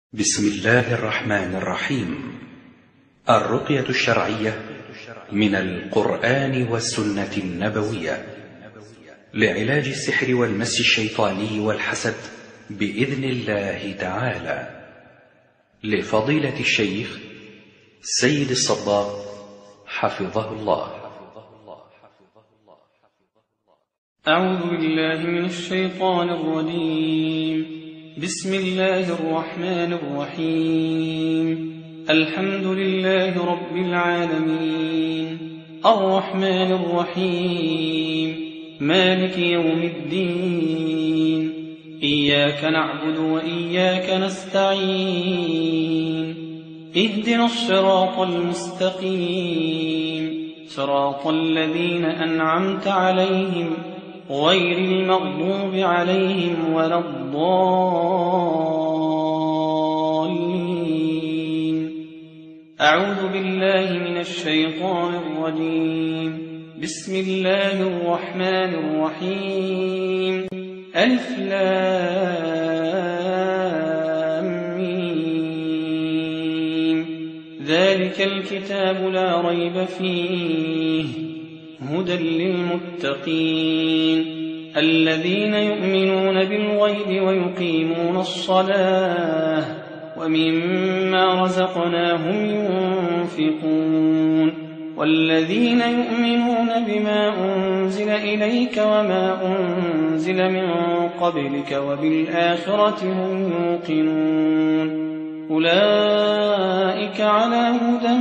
بسم الله الرحمن الرحيم. الرقية الشرعية من القرآن والسنة النبوية لعلاج السحر والمس الشيطاني والحسد بإذن الله تعالى، لفضيلة الشيخ سيد الصباغ حفظه الله. أعوذ بالله من الشيطان الرجيم. بسم الله الرحمن الرحيم. الحمد لله رب العالمين، الرحمن الرحيم، مالك يوم الدين. إياك نعبد وإياك نستعين. اهدنا الصراط المستقيم، صراط الذين أنعمت عليهم غير المغضوب عليهم ولا الضالين. أعوذ بالله من الشيطان الرجيم. بسم الله الرحمن الرحيم. ألف لام ميم. ذلك الكتاب لا ريب فيه هدى للمتقين الذين يؤمنون بالغيب ويقيمون الصلاة ومما رزقناهم ينفقون والذين يؤمنون بما أنزل إليك وما أنزل من قبلك وبالآخرة هم يوقنون أولئك على هدى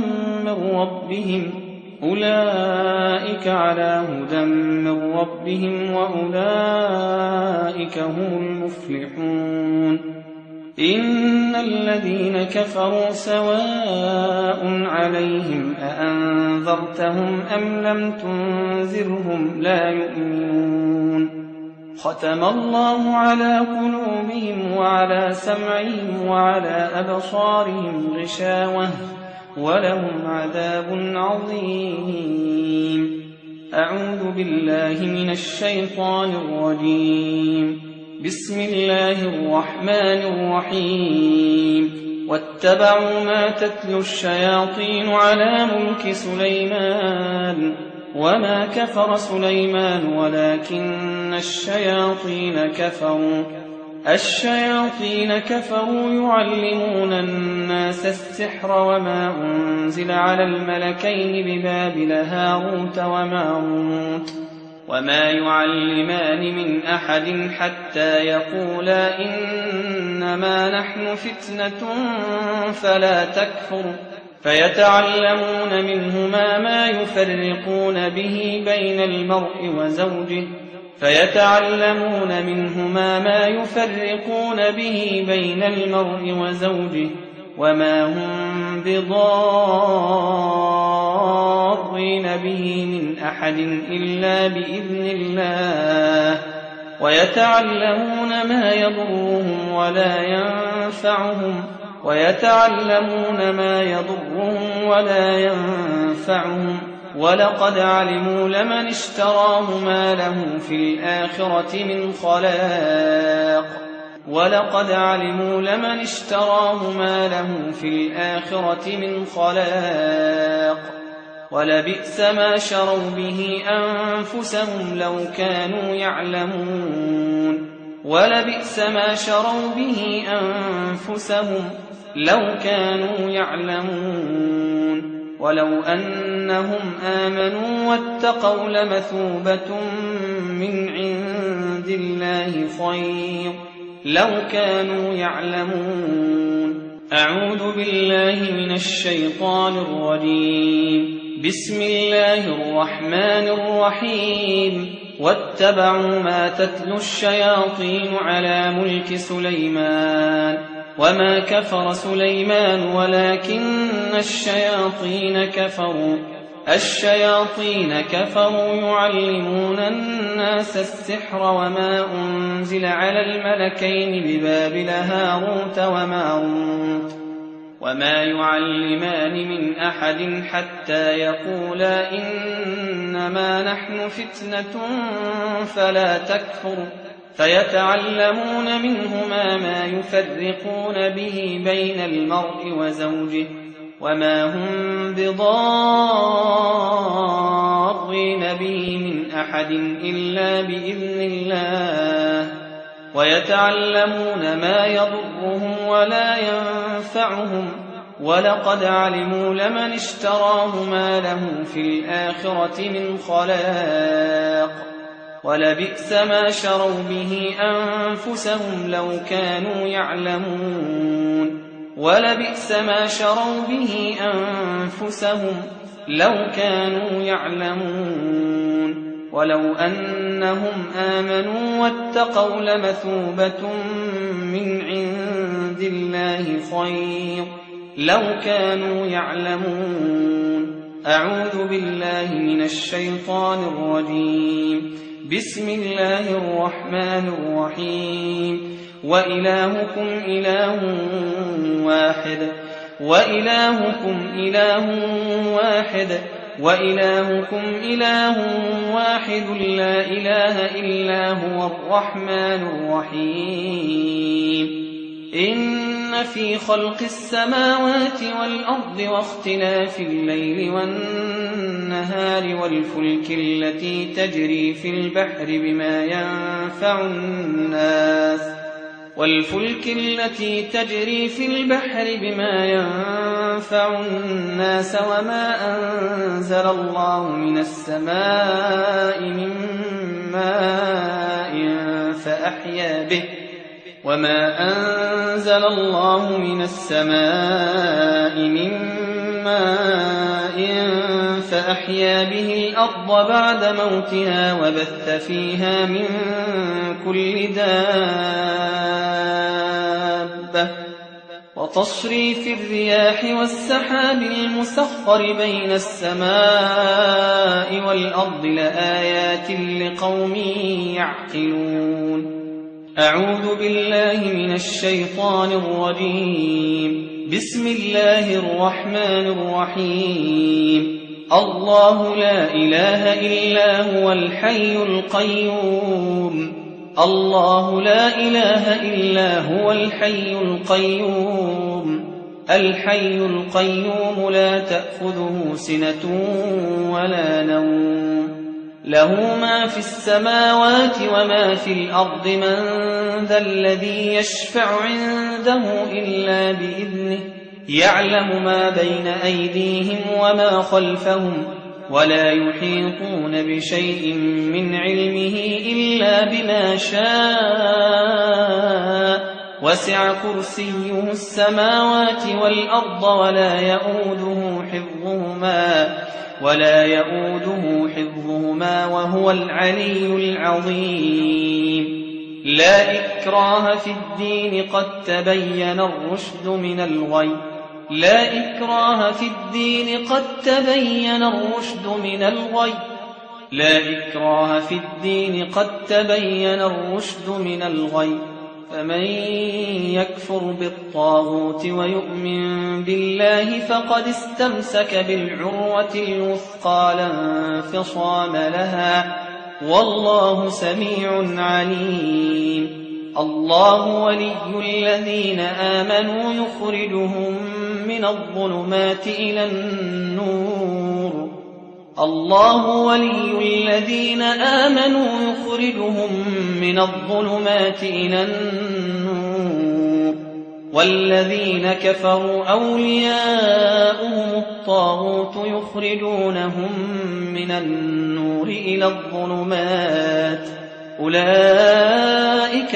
من ربهم وأولئك هم المفلحون. إن الذين كفروا سواء عليهم أأنذرتهم أم لم تنذرهم لا يؤمنون. ختم الله على قلوبهم وعلى سمعهم وعلى أبصارهم غشاوة ولهم عذاب عظيم. أعوذ بالله من الشيطان الرجيم. بسم الله الرحمن الرحيم. واتبعوا ما تتلو الشياطين على ملك سليمان وما كفر سليمان ولكن الشياطين كفروا يعلمون الناس السحر وما أنزل على الملكين ببابل هاروت وماروت وما يعلمان من أحد حتى يقولا إنما نحن فتنة فلا تكفر فيتعلمون منهما ما يفرقون به بين المرء وزوجه وما هم بضارين به من أحد إلا بإذن الله ويتعلمون ما يضرهم ولا ينفعهم ولقد علموا لمن اشتراه ما له في الآخرة من خلاق ولبئس ما شروا به أنفسهم لو كانوا يعلمون ولو أنهم آمنوا واتقوا لمثوبة من عند الله خير لو كانوا يعلمون. أعوذ بالله من الشيطان الرجيم. بسم الله الرحمن الرحيم. واتبعوا ما تتلو الشياطين على ملك سليمان وما كفر سليمان ولكن الشياطين كفروا يعلمون الناس السحر وما أنزل على الملكين ببابل هاروت وماروت وما يعلمان من أحد حتى يقولا إنما نحن فتنة فلا تكفر فيتعلمون منهما ما يفرقون به بين المرء وزوجه وما هم بضارين به من أحد إلا بإذن الله ويتعلمون ما يضرهم ولا ينفعهم ولقد علموا لمن اشتراه ما له في الآخرة من خلاق ولبئس ما شروا به أنفسهم لو كانوا يعلمون ولبئس ما شروا به أنفسهم لو كانوا يعلمون ولو أنهم آمنوا واتقوا لمثوبة من عند الله خير لو كانوا يعلمون. أعوذ بالله من الشيطان الرجيم. بسم الله الرحمن الرحيم. وإلهكم إله واحد وإلهكم إله واحد لا إله إلا هو الرحمن الرحيم. إن في خلق السماوات والأرض واختلاف الليل والنهار والفلك التي تجري في البحر بما ينفع الناس وما أنزل الله من السماء من ماء فأحيا به الأرض بعد موتها وبث فيها من كل دابة وتصريف الرياح والسحاب المسخر بين السماء والأرض لآيات لقوم يعقلون. أعوذ بالله من الشيطان الرجيم. بسم الله الرحمن الرحيم. الله لا إله إلا هو الحي القيوم لا تأخذه سنة ولا نوم له ما في السماوات وما في الأرض من ذا الذي يشفع عنده إلا بإذنه يعلم ما بين أيديهم وما خلفهم ولا يحيطون بشيء من علمه إلا بما شاء وسع كرسيه السماوات والأرض ولا يؤوده حفظهما وهو العلي العظيم. لا إكراه في الدين قد تبين الرشد من الغي فمن يكفر بالطاغوت ويؤمن بالله فقد استمسك بالعروة الوثقى لا انفصام لها والله سميع عليم. الله ولي الذين آمنوا يخرجهم من الظلمات إلى النور والذين كفروا أولياؤهم الطاغوت يخرجونهم من النور إلى الظلمات أولئك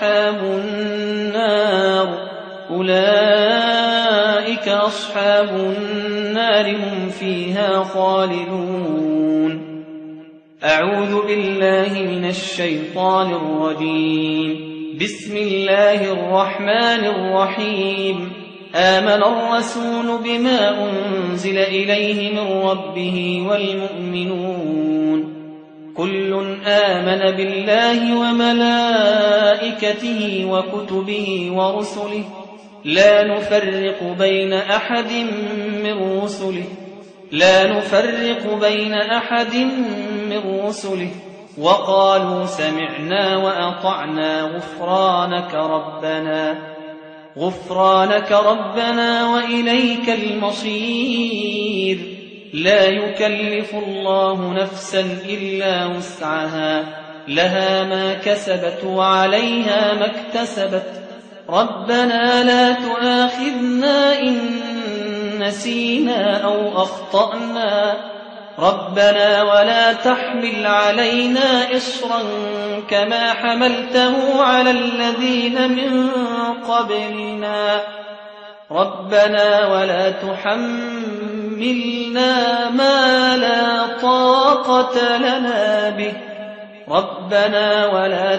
أصحاب النار هم فيها خالدون. أعوذ بالله من الشيطان الرجيم. بسم الله الرحمن الرحيم. آمن الرسول بما أنزل إليه من ربه والمؤمنون كل آمن بالله وملائكته وكتبه ورسله لا نفرق بين أحد من رسله وقالوا سمعنا وأطعنا غفرانك ربنا وإليك المصير. لا يكلف الله نفسا إلا وسعها، لها ما كسبت وعليها ما اكتسبت. ربنا لا تؤاخذنا إن نسينا أو أخطأنا، ربنا ولا تحمل علينا إصرا كما حملته على الذين من قبلنا، ربنا ولا تحملنا ما لا طاقة لنا به، ربنا ولا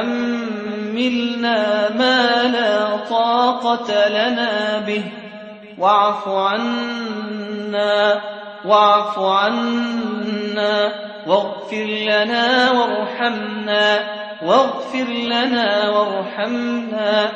تحملنا ما لا طاقة لنا به، واعف عنا واغفر لنا وارحمنا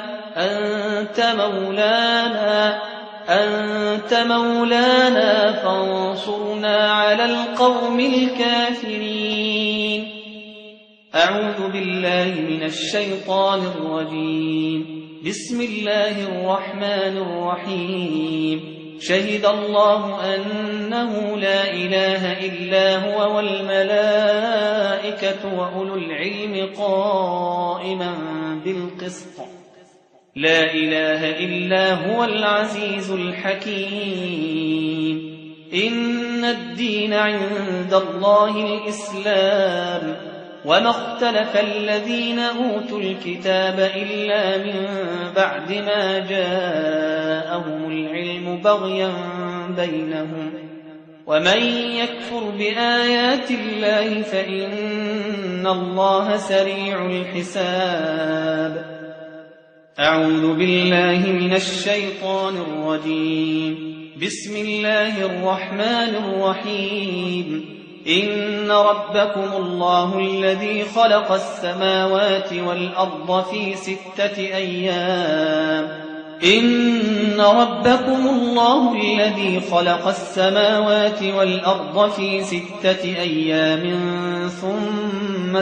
أنت مولانا فانصرنا على القوم الكافرين. أعوذ بالله من الشيطان الرجيم. بسم الله الرحمن الرحيم. شهد الله أنه لا إله إلا هو والملائكة وأولو العلم قائما بالقسط، لا إله إلا هو العزيز الحكيم. إن الدين عند الله الإسلام، وما اختلف الذين أوتوا الكتاب إلا من بعد ما جاءهم العلم بغيا بينهم، ومن يكفر بآيات الله فإن الله سريع الحساب. أعوذ بالله من الشيطان الرجيم. بسم الله الرحمن الرحيم. إن ربكم الله الذي خلق السماوات والأرض في 6 أيام. إن ربكم الله الذي خلق السماوات والأرض في 6 أيام ثم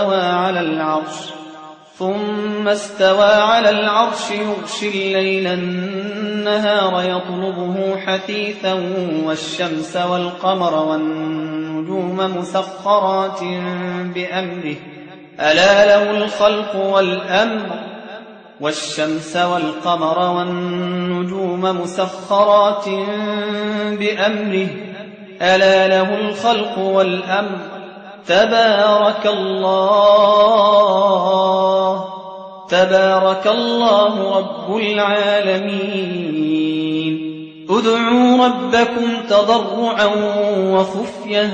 استوى على العرش يغشي الليل النهار يطلبه حثيثا والشمس والقمر والنجوم مسخرات بأمره، ألا له الخلق والأمر. والشمس والقمر والنجوم مسخرات بأمره، ألا له الخلق والأمر. تبارك الله رب العالمين. ادعوا ربكم تضرعا وخفية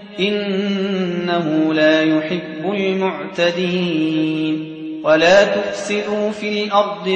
إنه لا يحب المعتدين. ولا تفسدوا في الأرض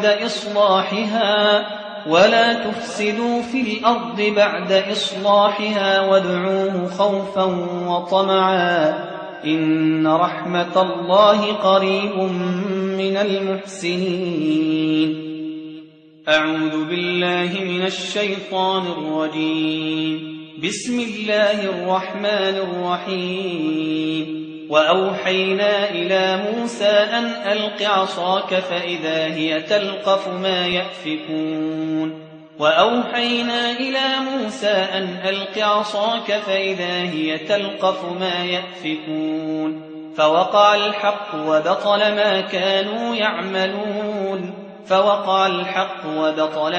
بعد إصلاحها وادعوه خوفا وطمعا إن رحمة الله قريب من المحسنين. أعوذ بالله من الشيطان الرجيم. بسم الله الرحمن الرحيم. وأوحينا إلى موسى أن ألق عصاك فإذا هي تلقف ما يأفكون. وأوحينا إلى موسى أن ألق عصاك فإذا هي تلقف ما يأفكون. فوقع الحق وبطل ما كانوا يعملون. فوقع الحق وبطل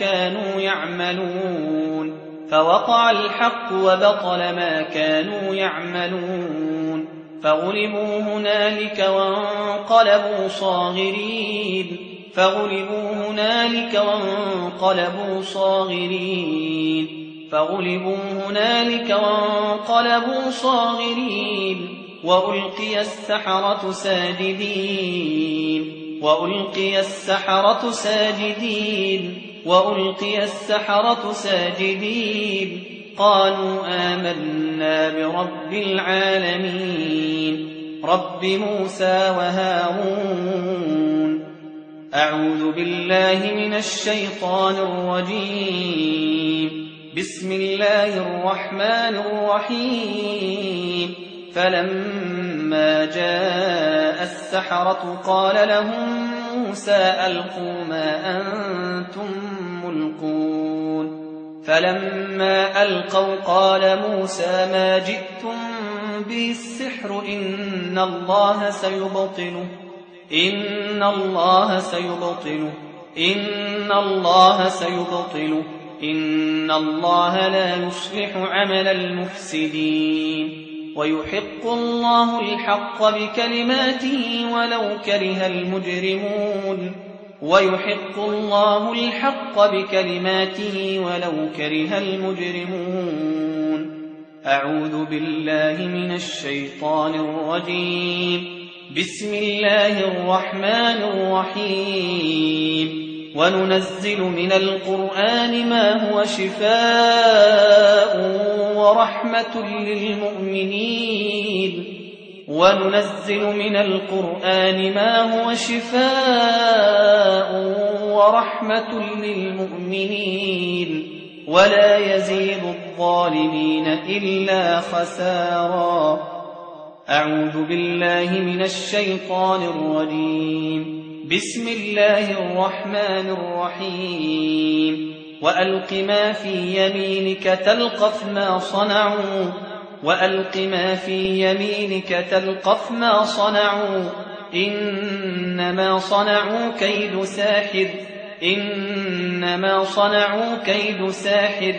ما كانوا يعملون. فغلبوا هنالك وانقلبوا صاغرين. وألقي السحرة ساجدين قالوا آمنا برب العالمين رب موسى وهارون. أعوذ بالله من الشيطان الرجيم. بسم الله الرحمن الرحيم. فلما فلما جاء السحرة قال لهم موسى ألقوا ما أنتم ملقون فلما ألقوا قال موسى ما جئتم به السحر إن الله سيبطله إن الله لا يصلح عمل المفسدين ويحق الله الحق بكلماته ولو كره المجرمون أعوذ بالله من الشيطان الرجيم بسم الله الرحمن الرحيم وننزل من القرآن ما هو شفاء ورحمة للمؤمنين ولا يزيد الظالمين إلا خسارا أعوذ بالله من الشيطان الرجيم بسم الله الرحمن الرحيم وألق ما في يمينك تلقف ما صنعوا إنما صنعوا كيد ساحر إنما صنعوا كيد ساحر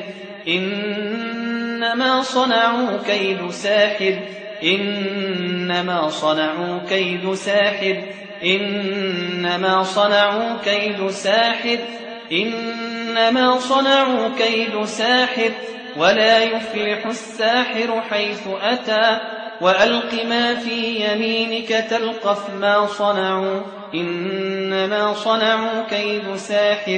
إنما صنعوا كيد ساحر إنما صنعوا كيد ساحر إنما صنعوا كيد ساحر إنما صنعوا كيد ساحر ولا يفلح الساحر حيث أتى وألق ما في يمينك تلقف ما صنعوا إنما صنعوا كيد ساحر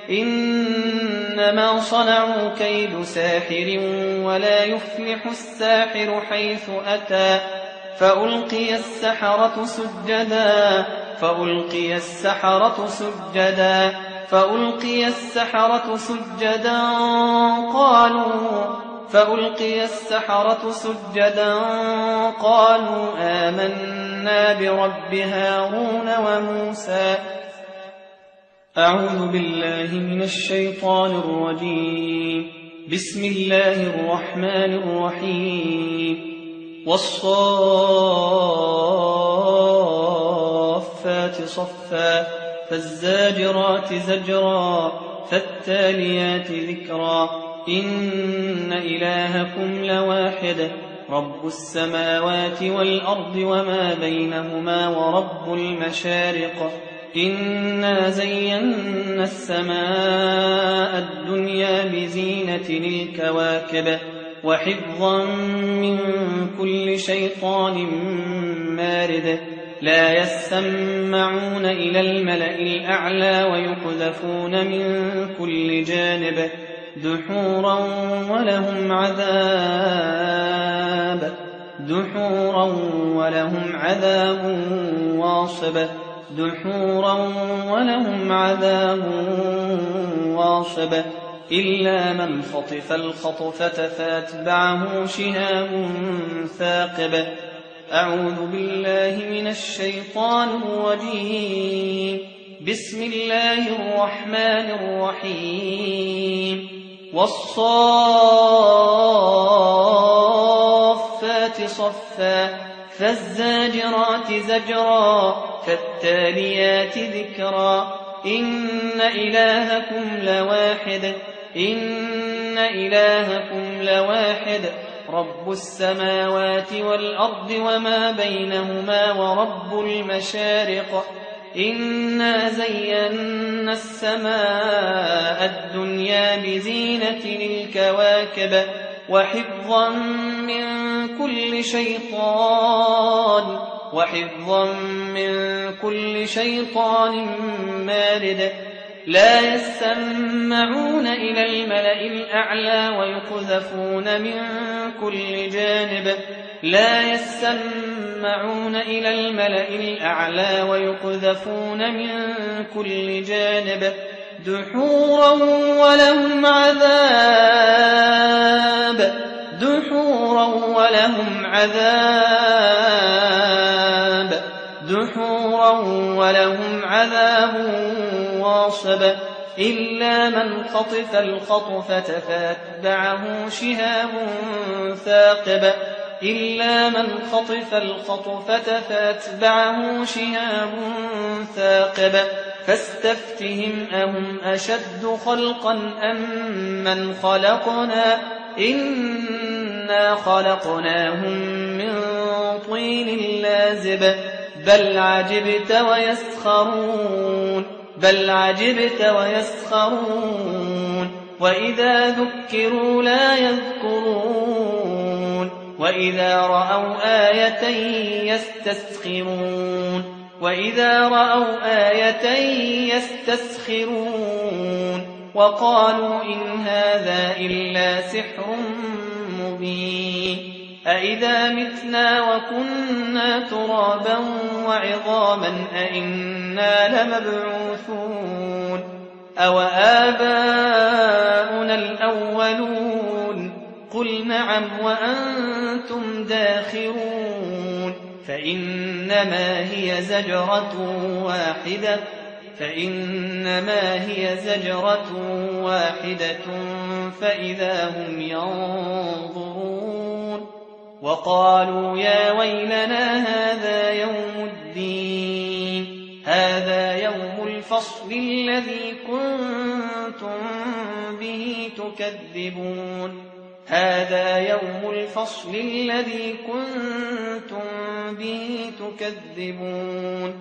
إنما صنعوا كيد ساحر ولا يفلح الساحر حيث أتى فألقي السحرة سجدا قالوا آمنا برب هارون وموسى أعوذ بالله من الشيطان الرجيم بسم الله الرحمن الرحيم والصافات صفا فالزاجرات زجرا فالتاليات ذكرا إن إلهكم لواحد رب السماوات والأرض وما بينهما ورب المشارق إنا زينا السماء الدنيا بزينة الكواكب وحفظا من كل شيطان مارد لا يسمعون إلى الملأ الأعلى ويقذفون من كل جانب دحورا ولهم عذاب واصب إلا من خطف الخطفة فاتبعه شهاب ثاقب أعوذ بالله من الشيطان الرجيم بسم الله الرحمن الرحيم والصافات صفا فالزاجرات زجرا فالتاليات ذكرا إن إلهكم لواحد رب السماوات والأرض وما بينهما ورب المشارق إنا زينا السماء الدنيا بزينة الكواكب وحفظا من كل شيطان مارد لا يسمعون إلى الملأ الأعلى ويقذفون من كل جانب دحورا ولهم عذاب دحورا ولهم عذاب واصب إلا من خطف الخطفة فأتبعه شهاب ثاقب إلا من خطف الخطفة فأتبعه شهاب ثاقب فاستفتهم أهم أشد خلقا أم من خلقنا إنا خلقناهم من طين لازب بل عجبت ويسخرون وإذا ذكروا لا يذكرون وإذا رأوا آية يستسخرون وقالوا إن هذا إلا سحر مبين أإذا متنا وكنا ترابا وعظاما أإنا لمبعوثون أوآباؤنا الأولون قل نعم وأنتم داخرون فإنما هي زجرة واحدة فإذا هم ينظرون وقالوا يا ويلنا هذا يوم الدين هذا يوم الفصل الذي كنتم به تكذبون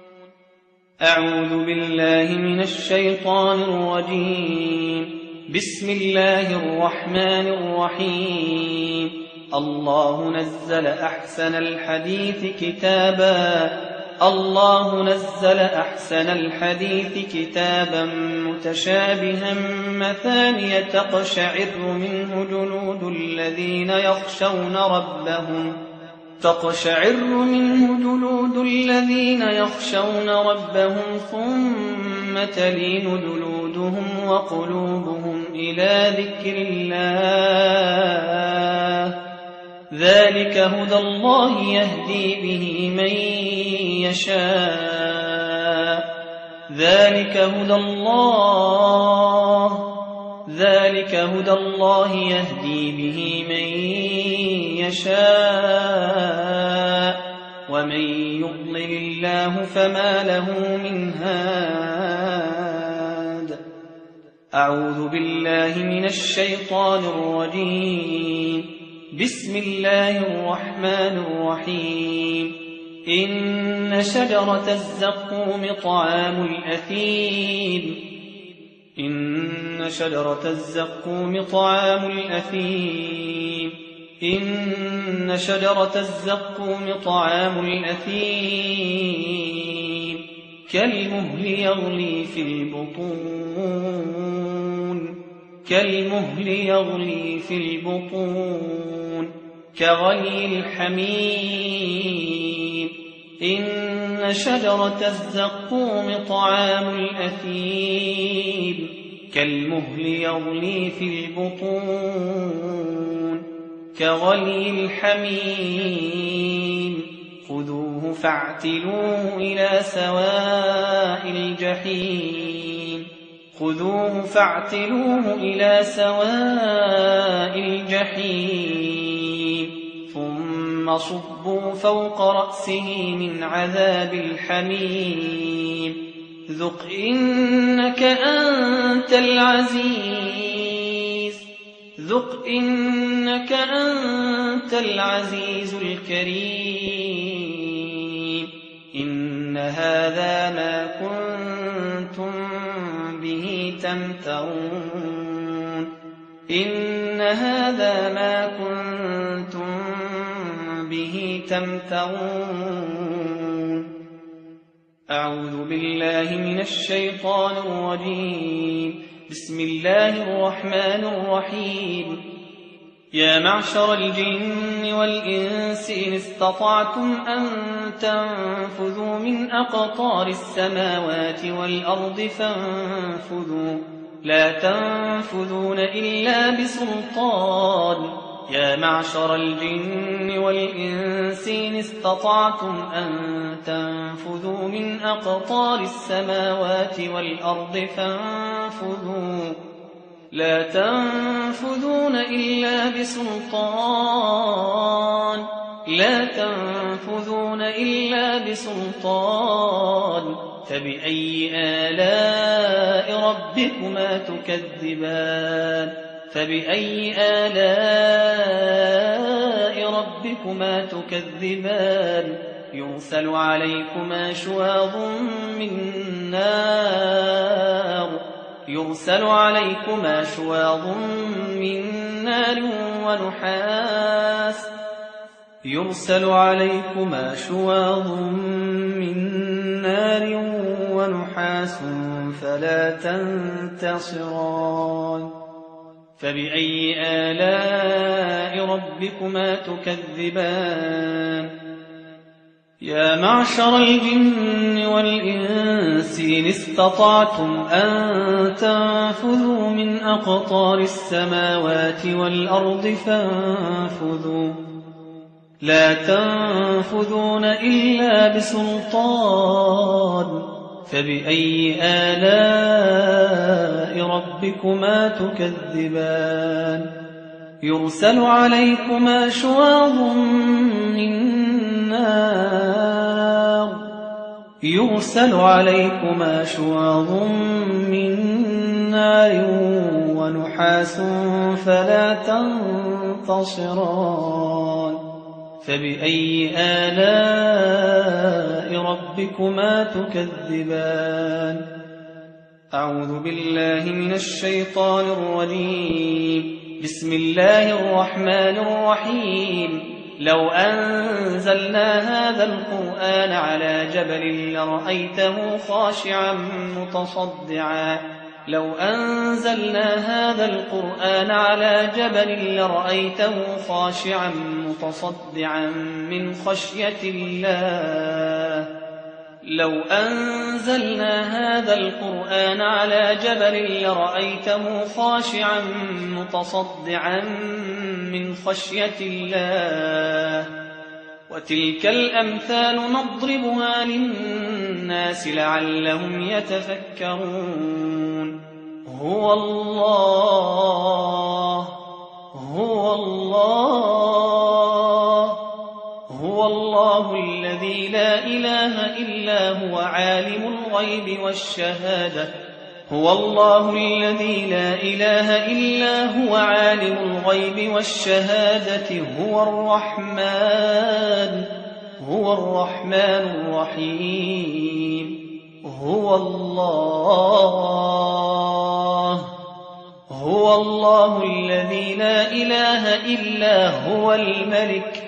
أعوذ بالله من الشيطان الرجيم بسم الله الرحمن الرحيم الله نزل أحسن الحديث كتابا متشابها مثانية تقشعر منه جلود الذين يخشون ربهم ثم تلين جلودهم وقلوبهم إلى ذكر الله ذلك هدى الله يهدي به من يشاء ذلك هدى الله يهدي به من يشاء ومن يضلل الله فما له من هاد أعوذ بالله من الشيطان الرجيم بسم الله الرحمن الرحيم إن شجرة الزقوم طعام الأثيم إن شجرة الزقوم طعام الأثيم كالمهل يغلي في البطون كغلي الحميم إن شجرة الزقوم طعام الأثيم كالمهل يغلي في البطون كغلي الحميم خذوه فاعتلوه إلى سواء الجحيم ثم صبوا فوق رأسه من عذاب الحميم ذق إنك أنت العزيز الكريم إن هذا ما كنتم به تمترون أعوذ بالله من الشيطان الرجيم بسم الله الرحمن الرحيم يا معشر الجن والإنس إن استطعتم أن تنفذوا من أقطار السماوات والأرض فانفذوا لا تنفذون إلا بسلطان يا معشر الجن والإنس إن استطعتم أن تنفذوا من أقطار السماوات والأرض فانفذوا لا تنفذون إلا بسلطان فبأي آلاء ربكما تكذبان يرسل عليكما شواظ من نار ونحاس فلا تنتصران فبأي آلاء ربكما تكذبان يا معشر الجن والإنس إن استطعتم أن تنفذوا من أقطار السماوات والأرض فانفذوا لا تنفذون إلا بسلطان فبأي آلاء ربكما تكذبان يرسل عليكما شواظ من نار ونحاس فلا تنتصران فبأي آلاء ربكما تكذبان أعوذ بالله من الشيطان الرجيم بسم الله الرحمن الرحيم لو أنزلنا هذا القرآن على جبل لرأيته خاشعا متصدعا من خشية الله وتلك الأمثال نضربها للناس لعلهم يتفكرون هو الله الذي لا إله إلا هو عالم الغيب والشهادة هو الرحمن الرحيم هو الله الذي لا إله إلا هو الملك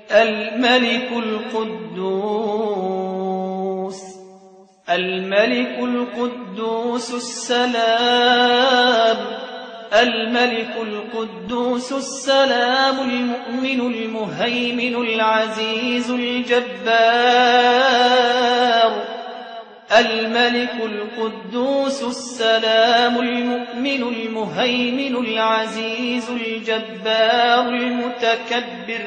القدوس السلام المؤمن المهيمن العزيز الجبار المتكبر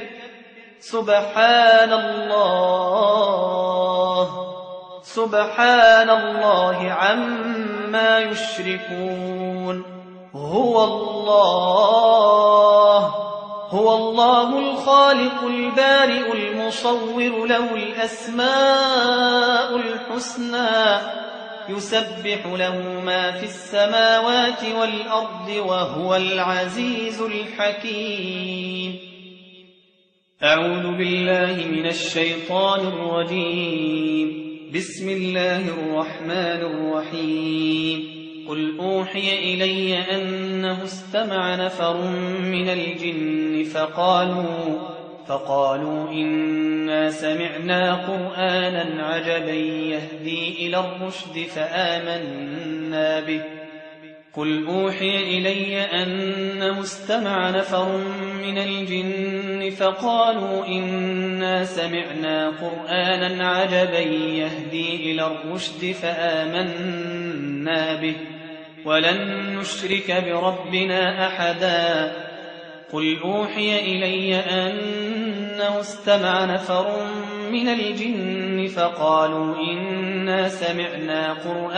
سبحان الله عما يشركون هو الله الخالق البارئ المصور له الأسماء الحسنى يسبح له ما في السماوات والأرض وهو العزيز الحكيم أعوذ بالله من الشيطان الرجيم بسم الله الرحمن الرحيم قل أوحي إلي أنه استمع نفر من الجن فقالوا إنا سمعنا قرآنا عجبا يهدي إلى الرشد فآمنا به قل أوحي إلي أنه استمع نفر من الجن فقالوا إنا سمعنا قرآنا عجبا يهدي إلى الرشد فآمنا به ولن نشرك بربنا أحدا قل أوحي إلي أنه استمع نفر من الجن فقالوا إنا سمعنا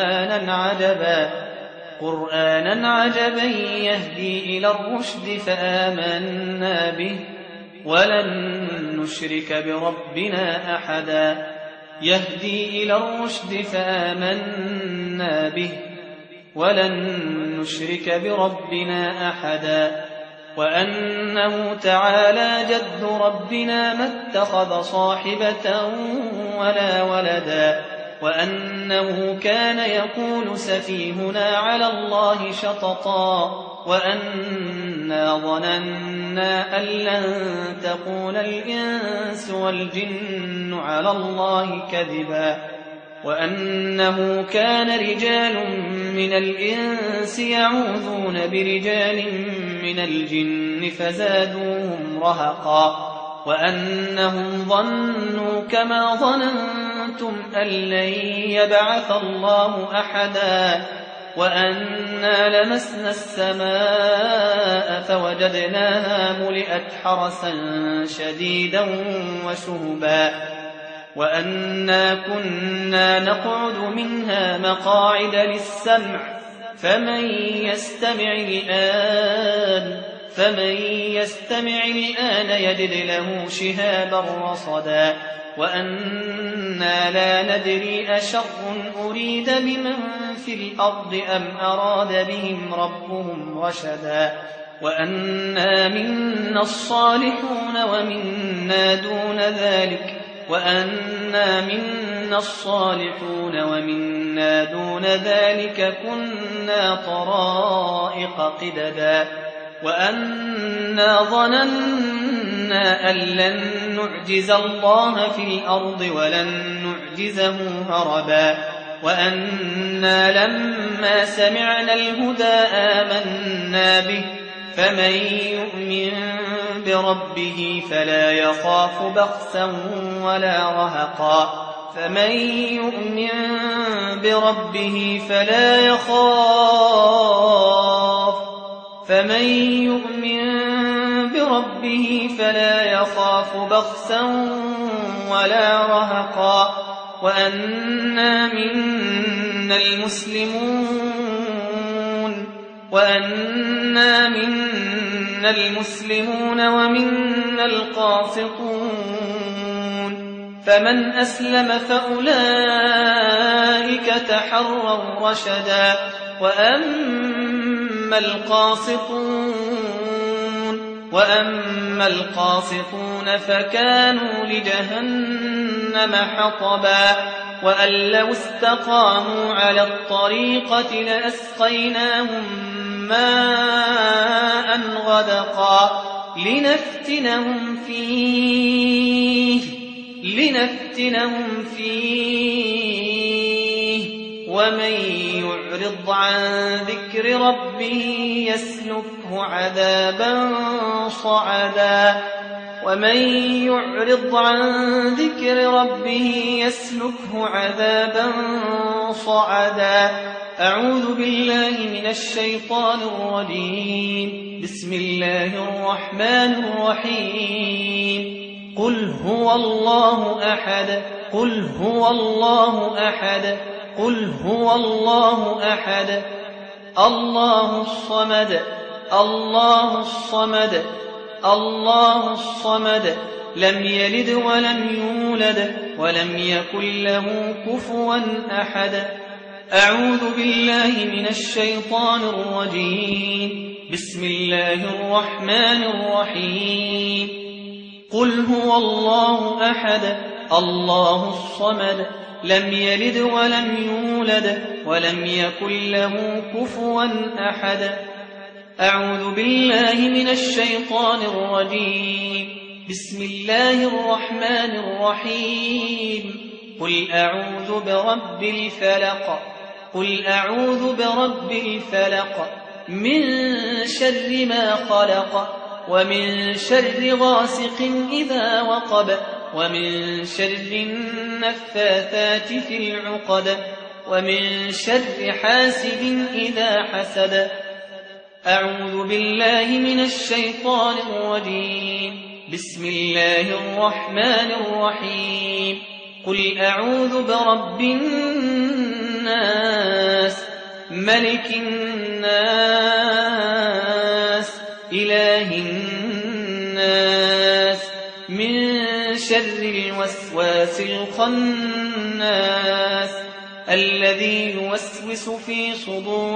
قرآنا عجبا يهدي إلى الرشد فآمنا به ولن نشرك بربنا أحدا يهدي إلى الرشد فآمنا به ولن نشرك بربنا أحدا وأنه تعالى جد ربنا ما اتخذ صاحبة ولا ولدا وأنه كان يقول سفيهنا على الله شططا وأنا ظننا أن لن تقول الإنس والجن على الله كذبا وأنه كان رجال من الإنس يعوذون برجال من الجن فزادوهم رهقا وأنهم ظنوا كما ظننتم أن لن يبعث الله أحدا وأنا لمسنا السماء فوجدناها ملئت حرسا شديدا وشهبا وأنا كنا نقعد منها مقاعد للسمع فمن يستمع الآن يجد له شهابا رصدا وأنا لا ندري أشر أريد بمن في الأرض أم أراد بهم ربهم رشدا وأنا منا الصالحون ومنا دون ذلك كنا طرائق قددا وأنا ظننا أن لن نعجز الله في الأرض ولن نعجزه هربا وأنا لما سمعنا الهدى آمنا به فمن يؤمن بربه فلا يخاف بخسا ولا رهقا وأنا منا المسلمون ومنا القاسطون فمن أسلم فأولئك تحروا رشدا وأما القاسطون فكانوا لجهنم حطبا وأن لو استقاموا على الطريقة لأسقيناهم ماء غدقا لنفتنهم فيه ومن يعرض عن ذكر ربه يسلكه عذابا صعدا أعوذ بالله من الشيطان الرجيم بسم الله الرحمن الرحيم قل هو الله أحد الله الصمد لم يلد ولم يولد ولم يكن له كفوا أحد أعوذ بالله من الشيطان الرجيم بسم الله الرحمن الرحيم قل هو الله أحد الله الصمد لم يلد ولم يولد ولم يكن له كفوا أحد أعوذ بالله من الشيطان الرجيم بسم الله الرحمن الرحيم قل أعوذ برب الفلق من شر ما خلق ومن شر غاسق إذا وقب ومن شر النفاثات في العقد ومن شر حاسد إذا حسد أعوذ بالله من الشيطان الرجيم. بسم الله الرحمن الرحيم. قل أعوذ برب الناس ملك الناس إله الناس من شر الوسواس الخناس الذي يوسوس في صدور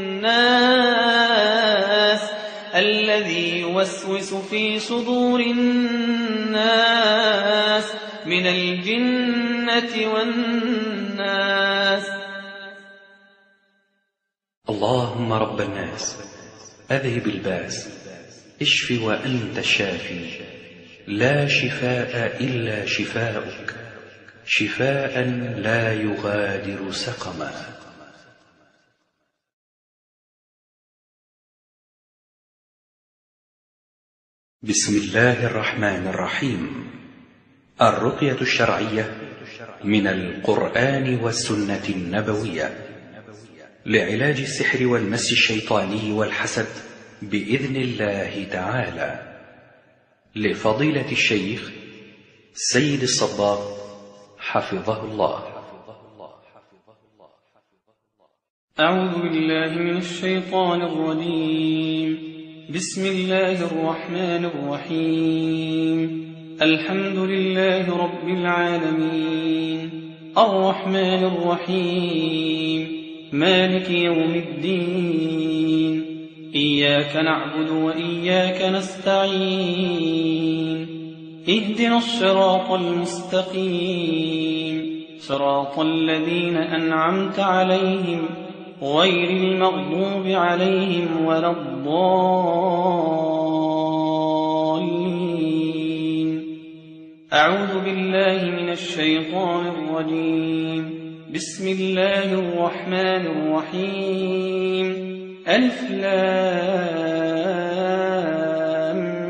الناس من الجنة والناس. اللهم رب الناس أذهب الباس اشف وأنت الشافي لا شفاء إلا شفاؤك شفاء لا يغادر سقما. بسم الله الرحمن الرحيم. الرقية الشرعية من القرآن والسنة النبوية لعلاج السحر والمس الشيطاني والحسد بإذن الله تعالى، لفضيلة الشيخ سيد الصباغ حفظه الله. أعوذ بالله من الشيطان الرجيم. بسم الله الرحمن الرحيم. الحمد لله رب العالمين الرحمن الرحيم مالك يوم الدين. إياك نعبد وإياك نستعين. اهدنا الصراط المستقيم صراط الذين أنعمت عليهم غير المغضوب عليهم ولا الضالين. أعوذ بالله من الشيطان الرجيم. بسم الله الرحمن الرحيم. ألف لام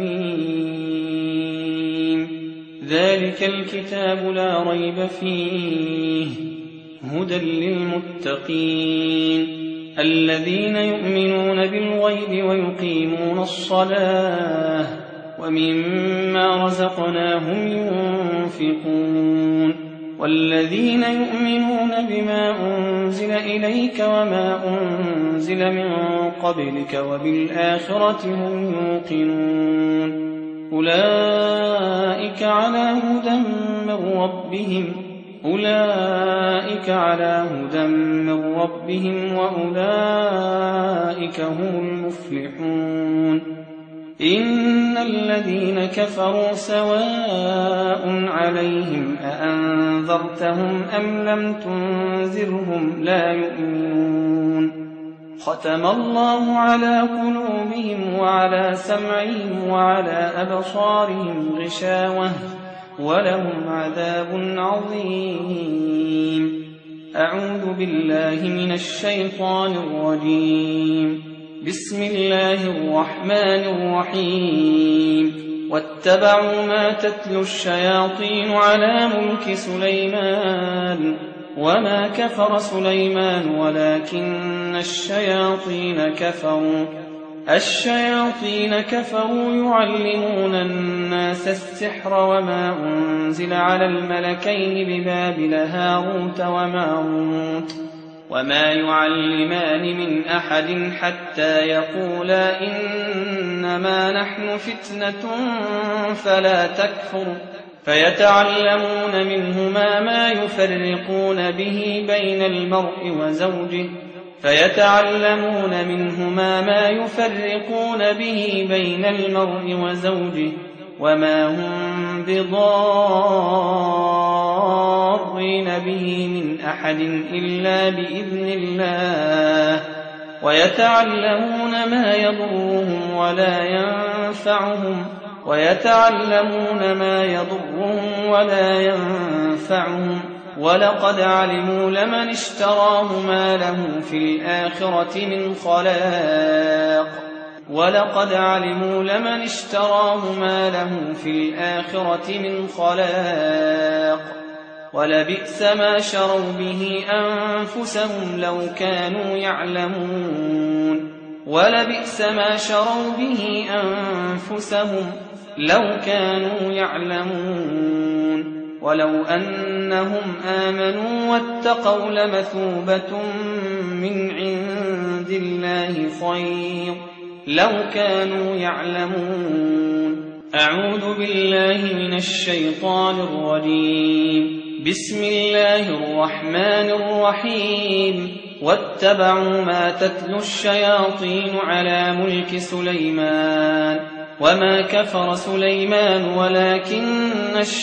ميم. ذلك الكتاب لا ريب فيه هدى للمتقين الذين يؤمنون بالغيب ويقيمون الصلاة ومما رزقناهم ينفقون والذين يؤمنون بما أنزل إليك وما أنزل من قبلك وبالآخرة هم يوقنون أولئك على هدى من ربهم وأولئك هم المفلحون. إن الذين كفروا سواء عليهم أأنذرتهم أم لم تنذرهم لا يؤمنون. ختم الله على قلوبهم وعلى سمعهم وعلى أبصارهم غشاوة ولهم عذاب عظيم. أعوذ بالله من الشيطان الرجيم. بسم الله الرحمن الرحيم. واتبعوا ما تتلو الشياطين على ملك سليمان وما كفر سليمان ولكن الشياطين كفروا يعلمون الناس السحر وما أنزل على الملكين ببابل هاروت وماروت وما يعلمان من أحد حتى يقولا إنما نحن فتنة فلا تكفر فيتعلمون منهما ما يفرقون به بين المرء وزوجه وما هم بضارين به من أحد إلا بإذن الله ويتعلمون ما يضرهم ولا ينفعهم ولقد علموا لمن اشتراه ما له في الآخرة من خلاق ولبئس ما شروا به أنفسهم لو كانوا يعلمون. ولبئس ما شروا به أنفسهم لو كانوا يعلمون ولو أنهم آمنوا واتقوا لمثوبة من عند الله خير لو كانوا يعلمون. أعوذ بالله من الشيطان الرجيم. بسم الله الرحمن الرحيم. واتبعوا ما تتلو الشياطين على ملك سليمان وما كفر سليمان ولكن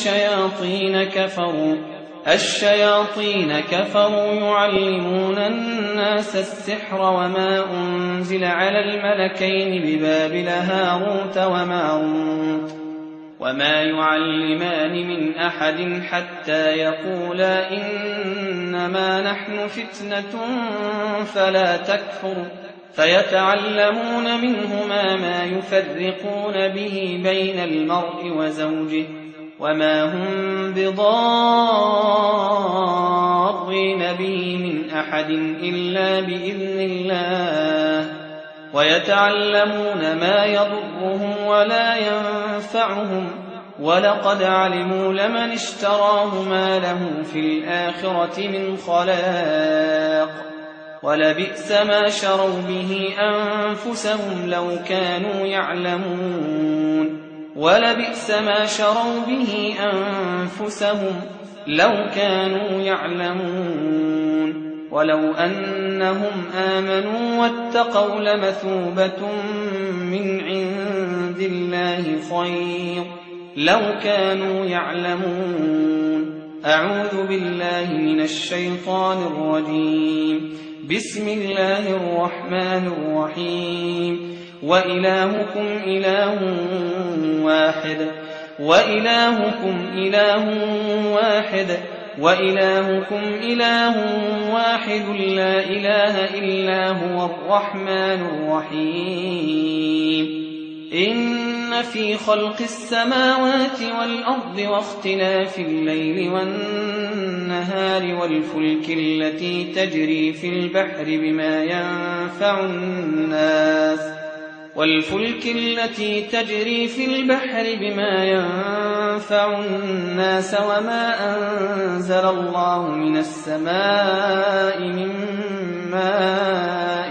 الشياطين كفروا يعلمون الناس السحر وما أنزل على الملكين ببابل هاروت وماروت وما يعلمان من أحد حتى يقولا إنما نحن فتنة فلا تكفر فيتعلمون منهما ما يفرقون به بين المرء وزوجه وما هم بضارين به من أحد إلا بإذن الله ويتعلمون ما يضرهم ولا ينفعهم ولقد علموا لمن اشتراه ما له في الآخرة من خلاق ولبئس ما شروا به أنفسهم لو كانوا يعلمون ولبئس ما شروا به أنفسهم لو كانوا يعلمون ولو أنهم آمنوا واتقوا لمثوبة من عند الله خير لو كانوا يعلمون. أعوذ بالله من الشيطان الرجيم. بسم الله الرحمن الرحيم. وإلهكم إله واحد لا إله إلا هو الرحمن الرحيم. إن في خلق السماوات والأرض واختلاف الليل والنهار والفلك التي تجري في البحر بما ينفع الناس وما أنزل الله من السماء من ماء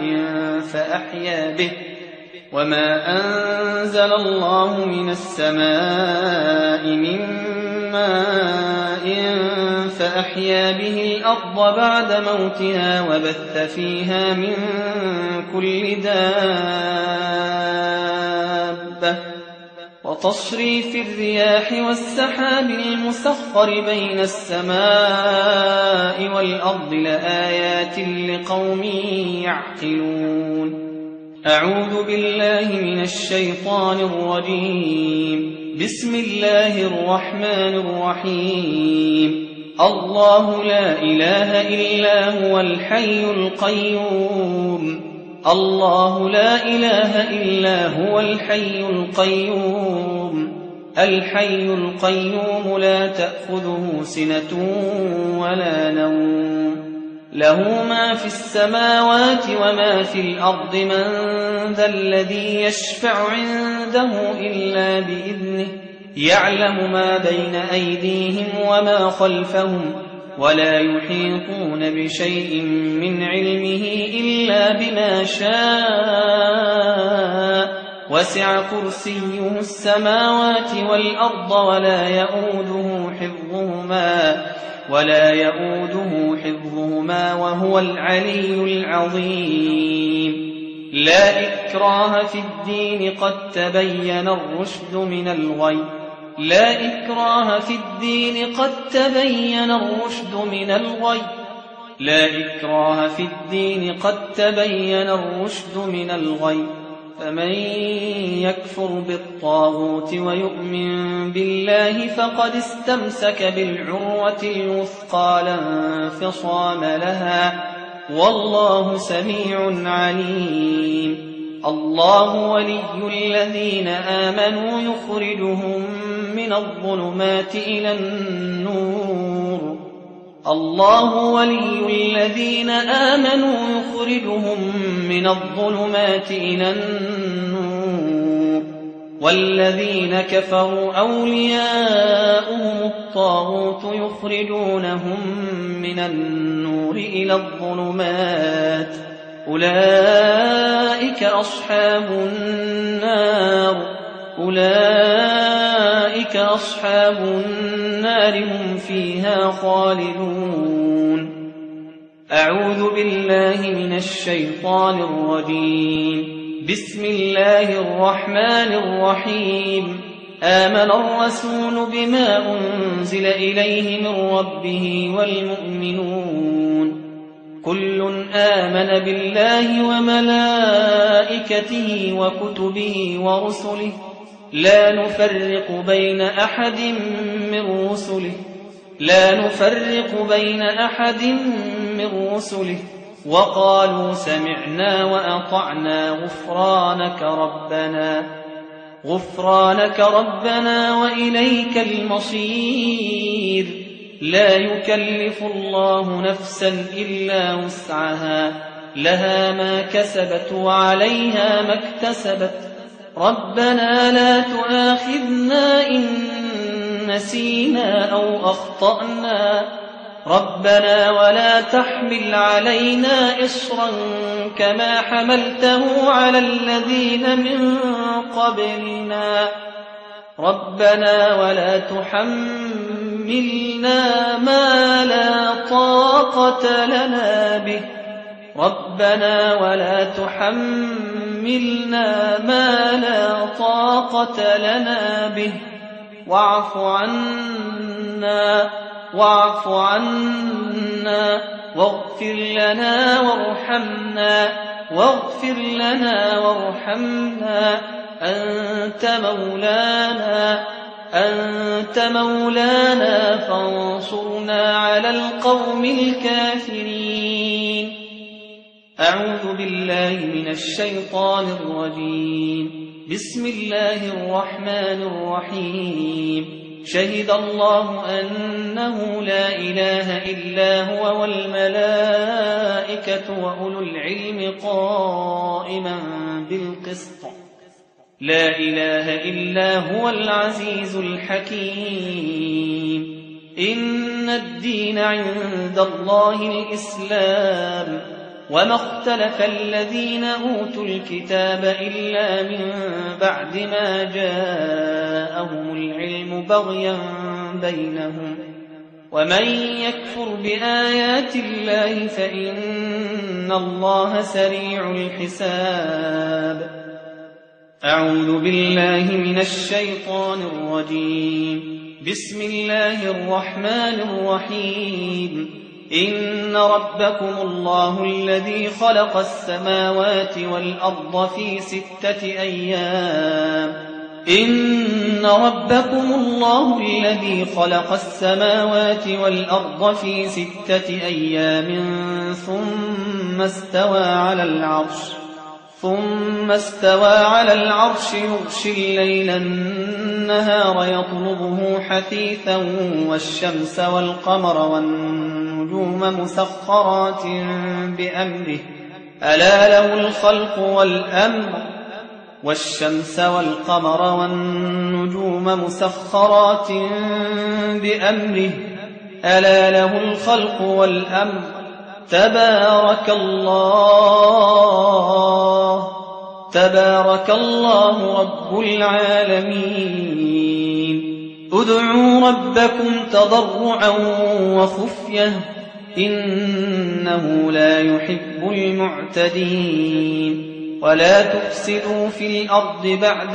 فأحيا به الأرض بعد موتها وبث فيها من كل دابة وتصريف الرياح والسحاب المسخر بين السماء والأرض لآيات لقوم يعقلون. أعوذ بالله من الشيطان الرجيم. بسم الله الرحمن الرحيم. الله لا إله إلا هو الحي القيوم لا تأخذه سنة ولا نوم له ما في السماوات وما في الأرض من ذا الذي يشفع عنده إلا بإذنه يعلم ما بين أيديهم وما خلفهم ولا يحيطون بشيء من علمه إلا بما شاء وسع كرسيه السماوات والأرض ولا يؤوده حفظهما وهو العلي العظيم. لا إكراه في الدين قد تبين الرشد من الغي فمن يكفر بالطاغوت ويؤمن بالله فقد استمسك بالعروة الوثقى لا انفصام لها والله سميع عليم. الله ولي الذين آمنوا يخرجهم من الظلمات إلى النور الله ولي الذين آمنوا يخرجهم من الظلمات إلى النور والذين كفروا أولياؤهم الطاغوت يخرجونهم من النور إلى الظلمات أولئك أصحاب النار هم فيها خالدون. أعوذ بالله من الشيطان الرجيم. بسم الله الرحمن الرحيم. آمن الرسول بما أنزل إليه من ربه والمؤمنون كل آمن بالله وملائكته وكتبه ورسله لا نفرق بين أحد من رسله وقالوا سمعنا وأطعنا غفرانك ربنا وإليك المصير. لا يكلف الله نفسا إلا وسعها لها ما كسبت وعليها ما اكتسبت. ربنا لا تؤاخذنا إن نسينا أو أخطأنا ربنا ولا تحمل علينا إصرا كما حملته على الذين من قبلنا ربنا ولا تحملنا ما لا طاقة لنا به واعف عنا واغفر لنا وارحمنا أنت مولانا فانصرنا على القوم الكافرين. أعوذ بالله من الشيطان الرجيم. بسم الله الرحمن الرحيم. شهد الله أنه لا إله إلا هو والملائكة وأولو العلم قائما بالقسط لا إله إلا هو العزيز الحكيم. إن الدين عند الله الإسلام وما اختلف الذين أوتوا الكتاب إلا من بعد ما جاءهم العلم بغيا بينهم ومن يكفر بآيات الله فإن الله سريع الحساب. أعوذ بالله من الشيطان الرجيم. بسم الله الرحمن الرحيم. إن ربكم الله الذي خلق السماوات والأرض في 6 أيام ثم استوى على العرش يغشي الليل النهار يطلبه حثيثا والشمس والقمر والنجوم مسخرات بأمره ألا له الخلق والأمر والشمس والقمر والنجوم مسخرات بأمره ألا له الخلق والأمر تبارك الله رب العالمين. ادعوا ربكم تضرعا وخفية إنه لا يحب المعتدين. ولا تفسدوا في الأرض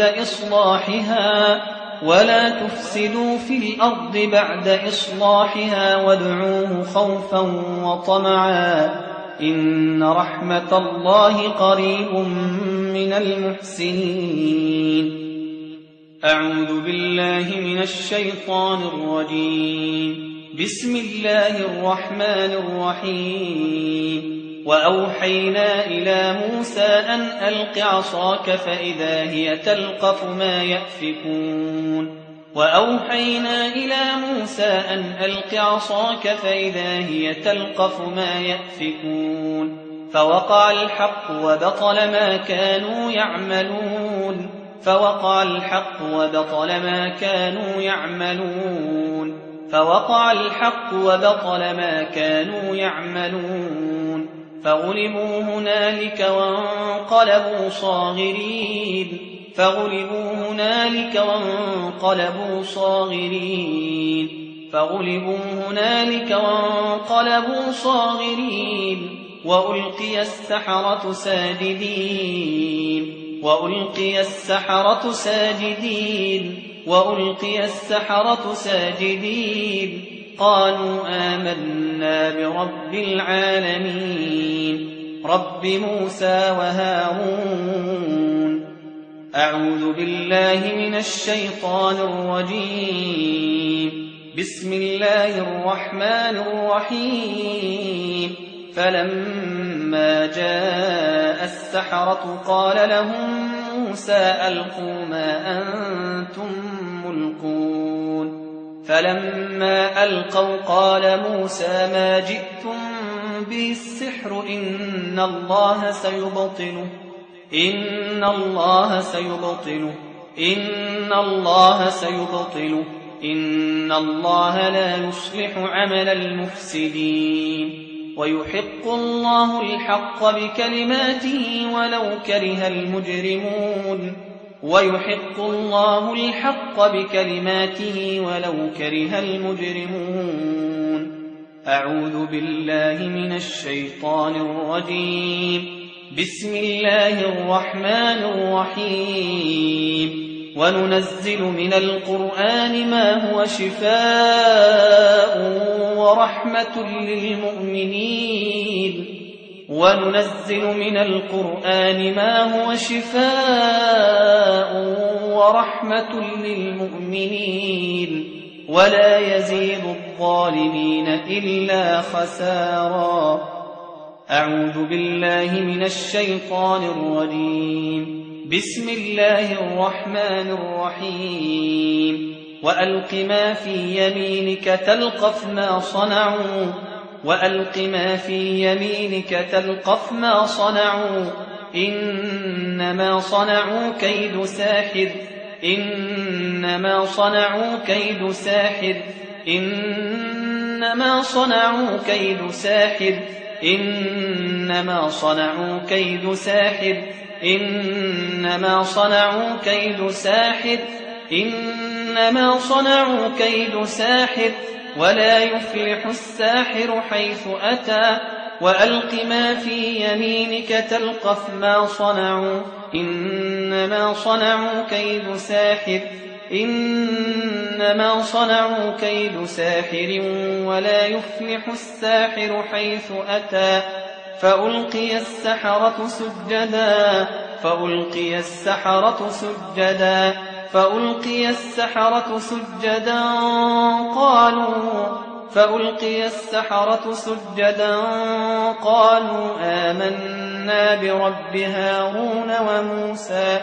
بعد إصلاحها وادعوه خوفا وطمعا إن رحمة الله قريب من المحسنين. أعوذ بالله من الشيطان الرجيم. بسم الله الرحمن الرحيم. وأوحينا إلى موسى أن ألق عصاك فإذا هي تلقف ما يأفكون وأوحينا إلى موسى أن ألق عصاك فإذا هي تلقف ما يأفكون فوقع الحق وبطل ما كانوا يعملون فوقع الحق وبطل ما كانوا يعملون فوقع الحق وبطل ما كانوا يعملون فغلبوا هنالك وانقلبوا صاغرين فغلبوا هنالك وانقلبوا صاغرين فغلبوا هنالك وانقلبوا صاغرين وألقي السحرة ساجدين وألقي السحرة ساجدين وألقي السحرة ساجدين قالوا آمنا برب العالمين رب موسى وهارون. أعوذ بالله من الشيطان الرجيم. بسم الله الرحمن الرحيم. فلما جاء السحرة قال لهم موسى ألقوا ما أنتم ملقون فلما ألقوا قال موسى ما جئتم به السحر إن الله سيبطله إن الله لا يصلح عمل المفسدين ويحق الله الحق بكلماته ولو كره المجرمون أعوذ بالله من الشيطان الرجيم. بسم الله الرحمن الرحيم. وننزل من القرآن ما هو شفاء ورحمة للمؤمنين ولا يزيد الظالمين إلا خسارا. أعوذ بالله من الشيطان الرجيم. بسم الله الرحمن الرحيم. وألق ما في يمينك تلقف ما صنعوا إنما صنعوا كيد ساحر ولا يفلح الساحر حيث أتى. وألق ما في يمينك تلقف ما صنعوا إنما صنعوا كيد ساحر ولا يفلح الساحر حيث أتى. فألقي السحرة سجدا قالوا آمنا برب هارون وموسى.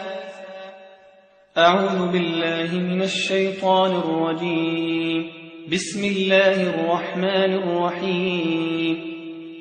أعوذ بالله من الشيطان الرجيم. بسم الله الرحمن الرحيم.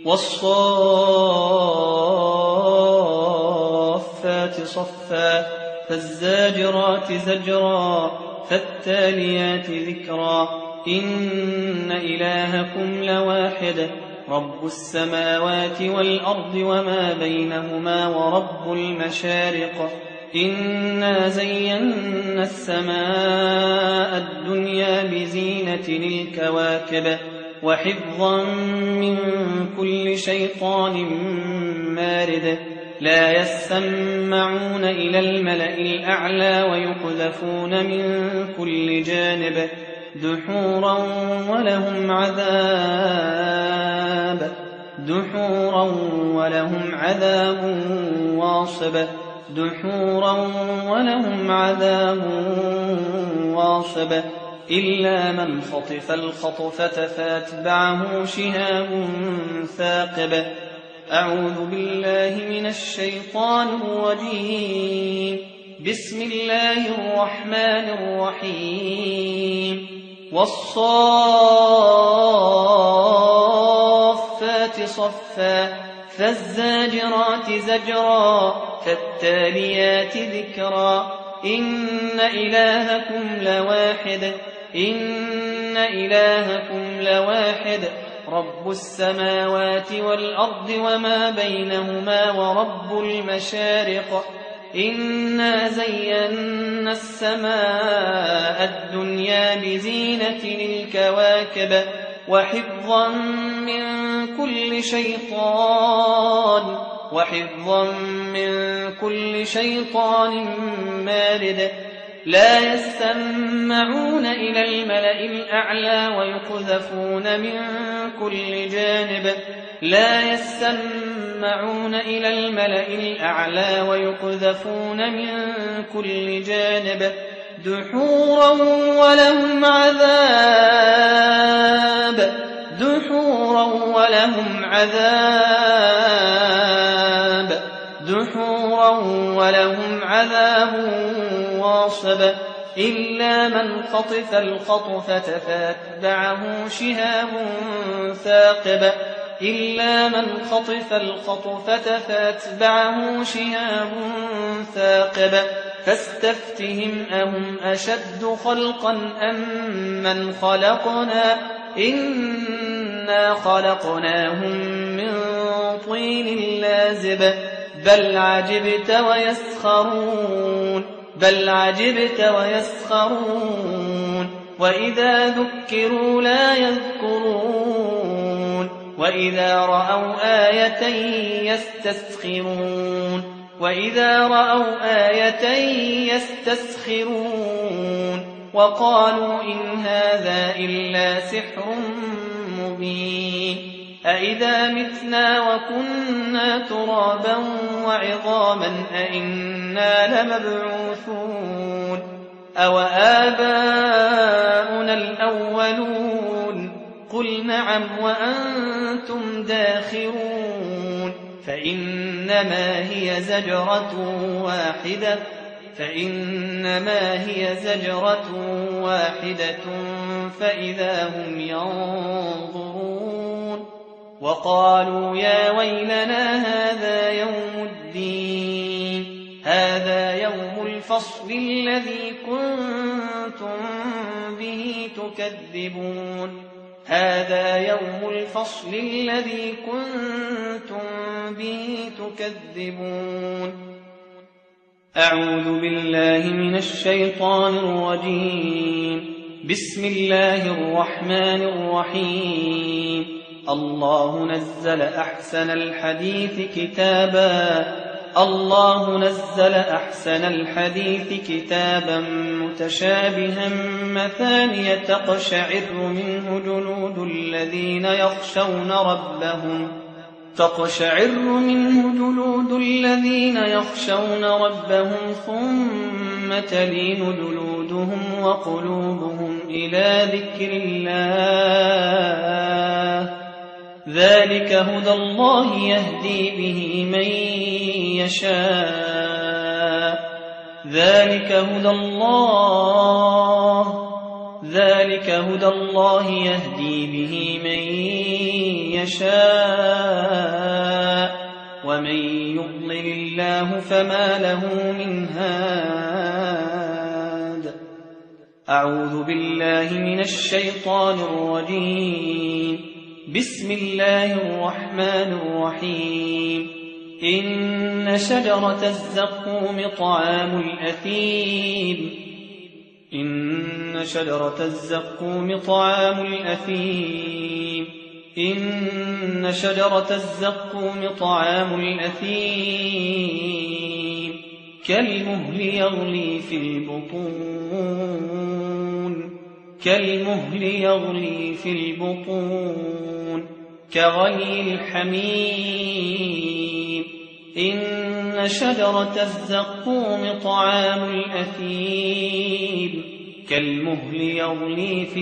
والصافات صفا فالزاجرات زجرا فالتاليات ذكرا إن إلهكم لواحد رب السماوات والأرض وما بينهما ورب المشارق. إنا زينا السماء الدنيا بزينة الكواكب وحفظا من كل شيطان مارد. لا يسمعون إلى الملأ الأعلى ويقذفون من كل جانب دحورا ولهم عذاب واصب إلا من خطف الخطفة فاتبعه شهاب ثاقب. أعوذ بالله من الشيطان الرجيم. بسم الله الرحمن الرحيم والصافات صفا فالزاجرات زجرا فالتاليات ذكرا إن إلهكم لواحد رب السماوات والأرض وما بينهما ورب المشارق إنا زينا السماء الدنيا بزينة الكواكب وحفظا من كل شيطان مارد لا يستمعون إلى الملأ الأعلى ويقذفون من كل جانب دحورا ولهم عذاب واصب إلا من خطف الخطفة فاتبعه شهاب ثاقب فاستفتهم أهم أشد خلقا أم من خلقنا إنا خلقناهم من طين لازب بل عجبت ويسخرون وإذا ذكروا لا يذكرون وإذا رأوا آية يستسخرون وقالوا إن هذا إلا سحر مبين أإذا متنا وكنا ترابا وعظاما أإنا لمبعوثون أوآباؤنا الأولون قل نعم وأنتم داخرون فإنما هي زجرة واحدة فإذا هم ينظرون وقالوا يا ويلنا هذا يوم الفصل الذي كنتم به تكذبون أعوذ بالله من الشيطان الرجيم بسم الله الرحمن الرحيم الله نزل أحسن الحديث كتابا متشابها مثانية تقشعر منه جلود الذين يخشون ربهم ثم تلين جلودهم وقلوبهم إلى ذكر الله ذلك هدى الله يهدي به من يشاء ومن يضلل الله فما له من هاد أعوذ بالله من الشيطان الرجيم بسم الله الرحمن الرحيم إن شجرة الزقوم طعام الأثيم كالمهل يغلي في البطون كغلي الحميم إن شجرة الزقوم طعام الأثيم كالمهل يغلي في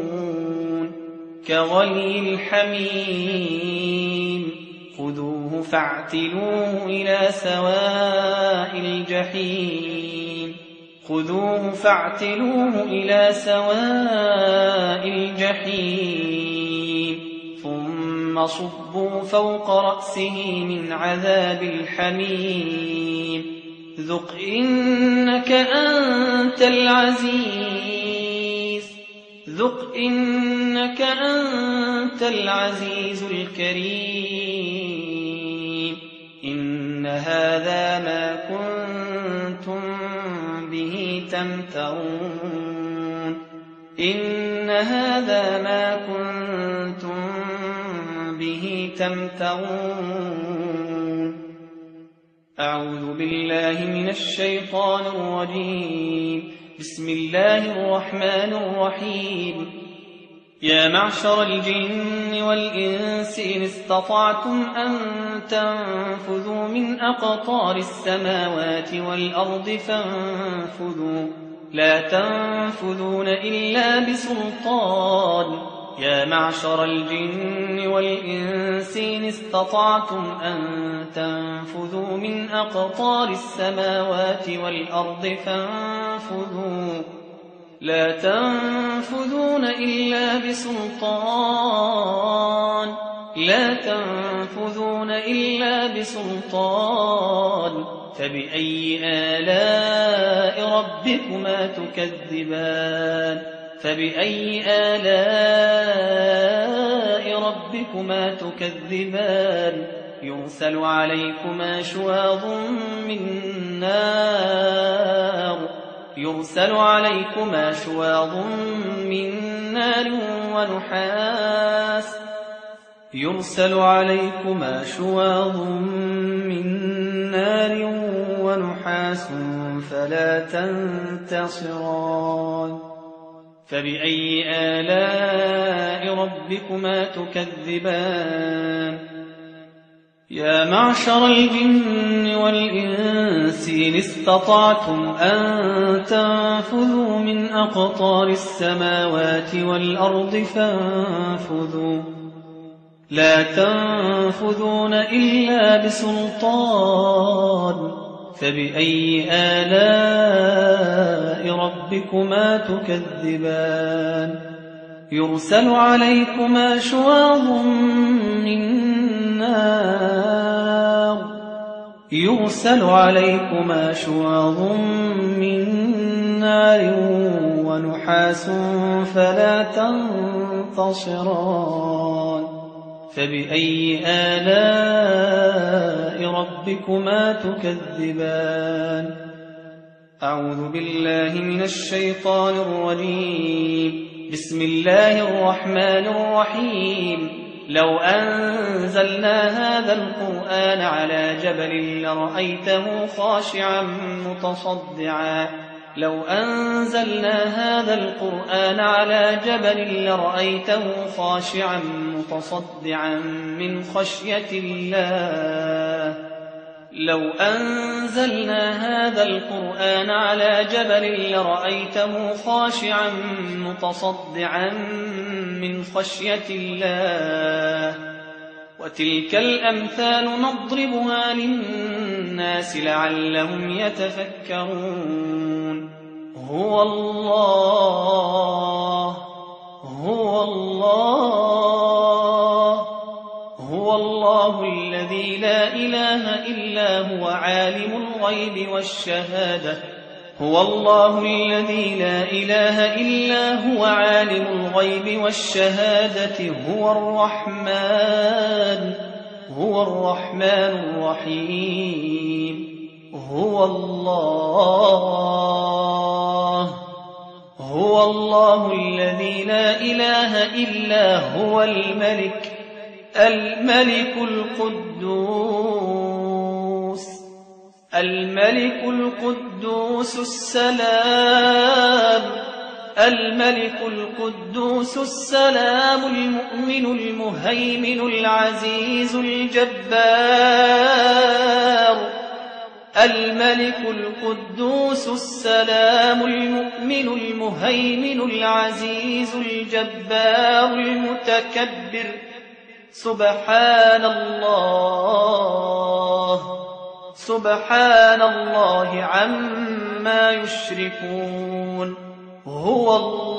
البطون كغلي الحميم خذوه فاعتلوه إلى سواء الجحيم خذوه فاعتلوه إلى سواء الجحيم ثم صبوا فوق رأسه من عذاب الحميم ذق إنك أنت العزيز الكريم إن هذا ما كنتم به تمترون أعوذ بالله من الشيطان الرجيم بسم الله الرحمن الرحيم يا معشر الجن والإنس إن استطعتم أن تنفذوا من أقطار السماوات والأرض فانفذوا لا تنفذون إلا بسلطان يا معشر الجن والإنس إن استطعتم أن تنفذوا من أقطار السماوات والأرض فانفذوا لا تنفذون إلا بسلطان فبأي آلاء ربكما تكذبان يرسل عليكما شواظ من نار ونحاس فلا تنتصران فبأي آلاء ربكما تكذبان يا معشر الجن والإنس إن استطعتم أن تنفذوا من أقطار السماوات والأرض فانفذوا لا تنفذون إلا بسلطان فبأي آلاء ربكما تكذبان يرسل عليكما شواظ من نار ونحاس فلا تنتصران فبأي آلاء ربكما تكذبان أعوذ بالله من الشيطان الرجيم بسم الله الرحمن الرحيم لو أنزلنا هذا القرآن على جبل لرأيته خاشعا متصدعا من خشية الله لو أنزلنا هذا القرآن على جبل لرأيته خاشعا متصدعا من خشية الله وتلك الأمثال نضربها للناس لعلهم يتفكرون هو الله الذي لا إله إلا هو عالم الغيب والشهادة هو الرحمن الرحيم هو الله الذي لا إله إلا هو الملك القدوس السلام المؤمن المهيمن العزيز الجبار المتكبر سبحان الله عما يشركون. هو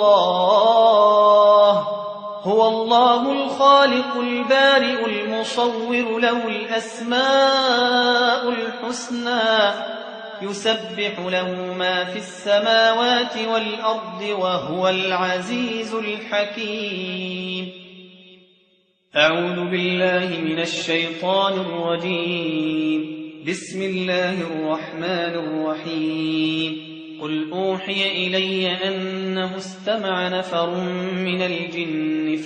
الله الخالق البارئ المصور له الأسماء الحسنى يسبح له ما في السماوات والأرض وهو العزيز الحكيم. أعوذ بالله من الشيطان الرجيم. بسم الله الرحمن الرحيم. قل أوحي إلي أنه استمع نفر من الجن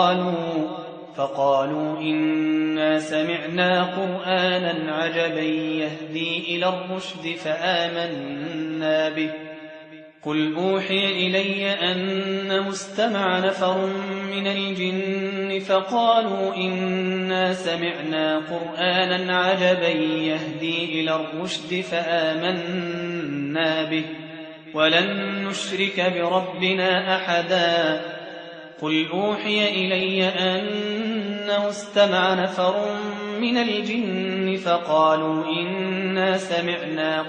فقالوا إنا سمعنا قرآنا عجبا يهدي إلى الرشد فآمنا به. قل أوحي إلي أنه استمع نفر من الجن فقالوا إنا سمعنا قرآنا عجبا يهدي إلى الرشد فآمنا به ولن نشرك بربنا أحدا. قل أوحي إلي أنه استمع نفر من الجن فقالوا إنا سمعنا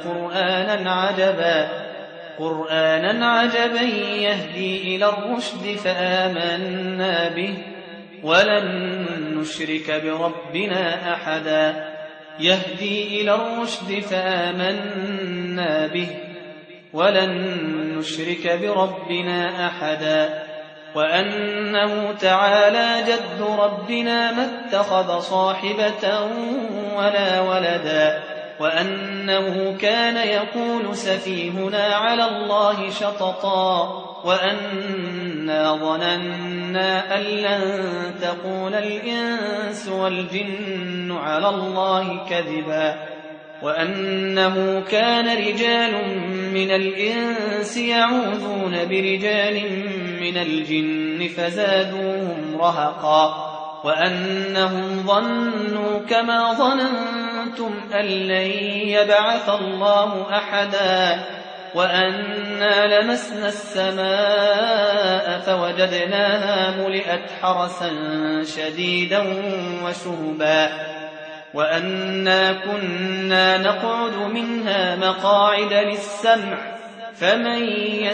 قرآنا عجبا يهدي إلى الرشد فآمنا به ولن نشرك بربنا أحدا. يهدي إلى الرشد فآمنا به ولن نشرك بربنا أحدا. وأنه تعالى جد ربنا ما اتخذ صاحبة ولا ولدا. وأنه كان يقول سفيهنا على الله شططا. وأنا ظننا أن لن تقول الإنس والجن على الله كذبا. وأنه كان رجال من الإنس يعوذون برجال من الجن فزادوهم رهقا. وأنهم ظنوا كما ظننتم أن لن يبعث الله أحدا. وأنا لمسنا السماء فوجدناها ملئت حرسا شديدا وشهبا. وأنا كنا نقعد منها مقاعد للسمع فمن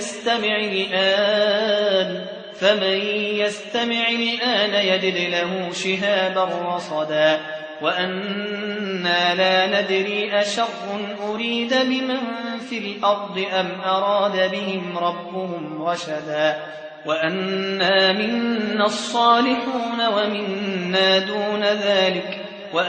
يستمع الآن يجد له شهابا رصدا. وأنا لا ندري أشر أريد بمن في الأرض أم أراد بهم ربهم رشدا. وأنا منا الصالحون ومنا دون ذلك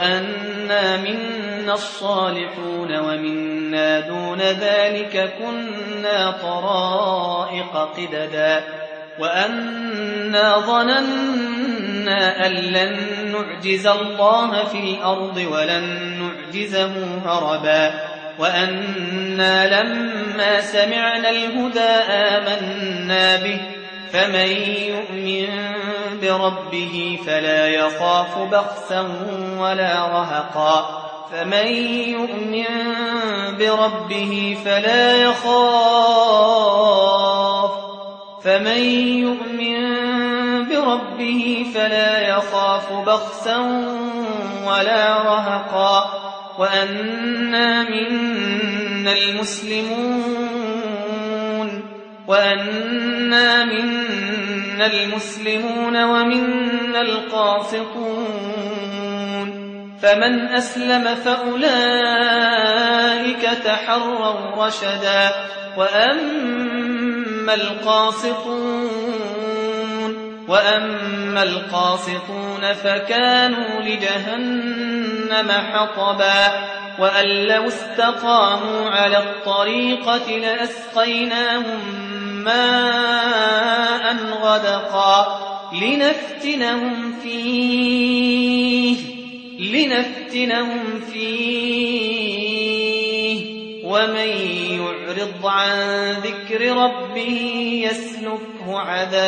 كنا طرائق قددا. وأنا ظننا أن لن نعجز الله في الأرض ولن نعجزه هربا. وأنا لما سمعنا الهدى آمنا به فمن يؤمن بربه فلا يخاف بخسا ولا رهقا. وأنا منا المسلمون ومنا القاسطون. فمن أسلم فأولئك تحروا رشدا. وأما القاسطون فكانوا لجهنم حطبا. وأن لو استقاموا على الطريقة لأسقيناهم ماء غدقا لنفتنهم فيه. ومن يعرض عن ذكر ربه يسلكه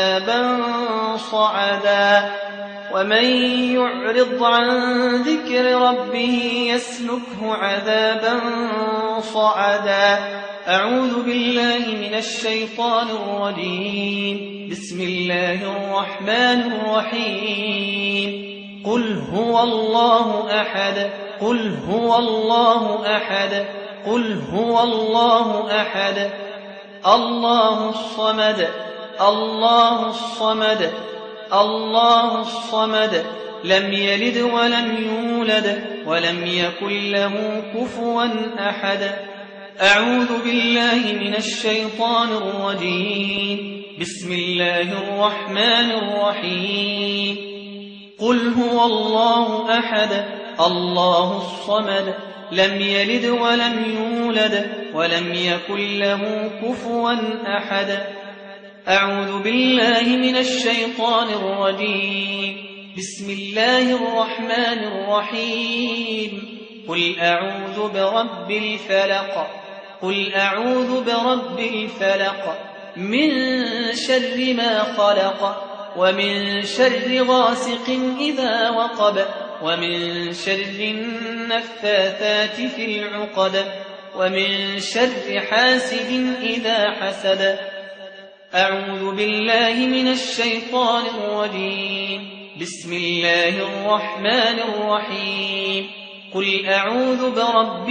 عذابا صعدا. أعوذ بالله من الشيطان الرجيم. بسم الله الرحمن الرحيم. قل هو الله أحد قل هو الله أحد قل هو الله أحد الله الصمد الله الصمد الله الصمد لم يلد ولم يولد ولم يكن له كفوا أحد أعوذ بالله من الشيطان الرجيم بسم الله الرحمن الرحيم قل هو الله أحد الله الصمد لم يلد ولم يولد ولم يكن له كفوا أحد أعوذ بالله من الشيطان الرجيم بسم الله الرحمن الرحيم قل أعوذ برب الفلق قل أعوذ برب الفلق من شر ما خلق ومن شر غاسق إذا وقب ومن شر النفاثات في العقد ومن شر حاسد إذا حسد أعوذ بالله من الشيطان الرجيم بسم الله الرحمن الرحيم قل أعوذ برب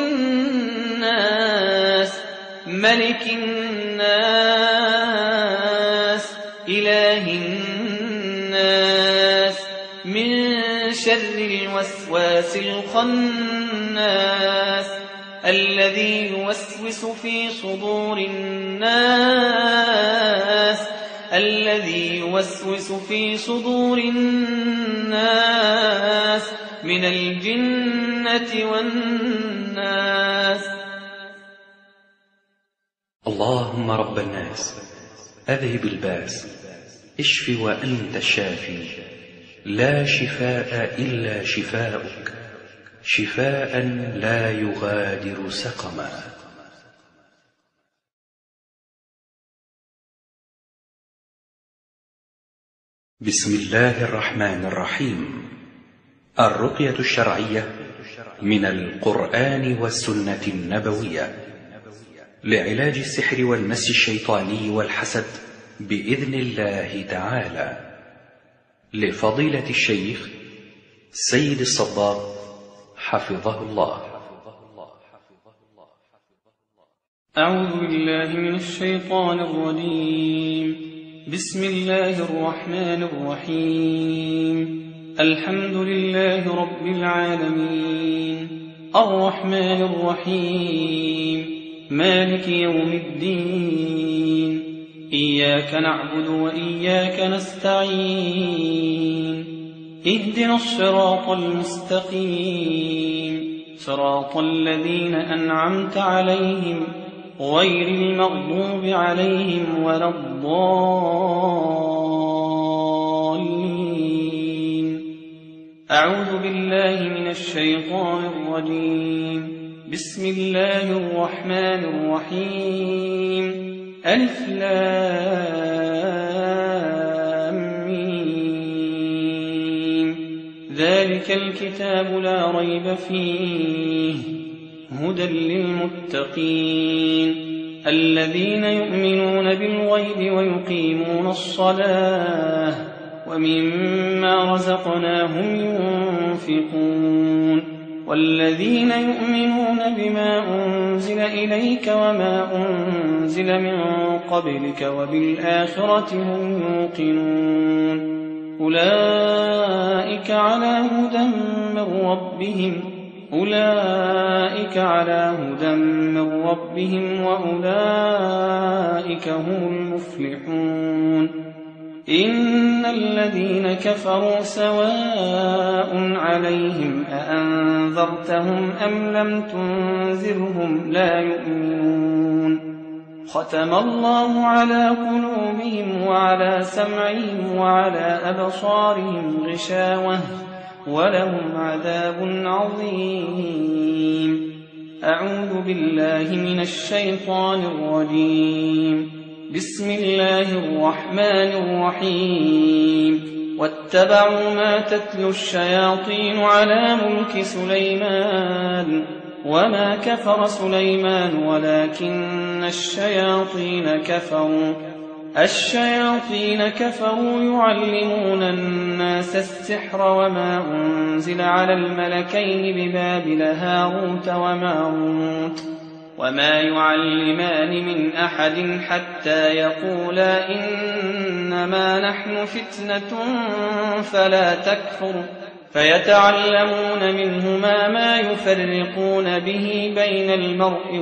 الناس ملك الناس إله الناس من شر الوسواس الخناس الذي يوسوس في صدور الناس من الجنة والناس اللهم رب الناس أذهب الباس اشف وأنت الشافي لا شفاء إلا شفاؤك شفاء لا يغادر سقما. بسم الله الرحمن الرحيم. الرقية الشرعية من القرآن والسنة النبوية لعلاج السحر والمس الشيطاني والحسد بإذن الله تعالى، لفضيلة الشيخ سيد الصباغ حفظه الله. أعوذ بالله من الشيطان الرجيم. بسم الله الرحمن الرحيم. الحمد لله رب العالمين الرحمن الرحيم مالك يوم الدين إياك نعبد وإياك نستعين اهدنا الصراط المستقيم صراط الذين أنعمت عليهم غير المغضوب عليهم ولا الضالين. أعوذ بالله من الشيطان الرجيم. بسم الله الرحمن الرحيم. ألف لام ميم. ذلك الكتاب لا ريب فيه هدى للمتقين الذين يؤمنون بالغيب ويقيمون الصلاة ومما رزقناهم ينفقون والذين يؤمنون بما أنزل إليك وما أنزل من قبلك وبالآخرة هم يوقنون أولئك على هدى من ربهم وأولئك هم المفلحون. إن الذين كفروا سواء عليهم أأنذرتهم أم لم تنذرهم لا يؤمنون. ختم الله على قلوبهم وعلى سمعهم وعلى أبصارهم غشاوة ولهم عذاب عظيم. أعوذ بالله من الشيطان الرجيم. بسم الله الرحمن الرحيم. واتبعوا ما تتلو الشياطين على ملك سليمان وما كفر سليمان ولكن الشياطين كفروا الشياطين كفروا يعلمون الناس السحر وما أنزل على الملكين ببابل هاروت وماروت وما يعلمان من أحد حتى يقولا إنما نحن فتنة فلا تكفر فيتعلمون منهما ما يفرقون به بين المرء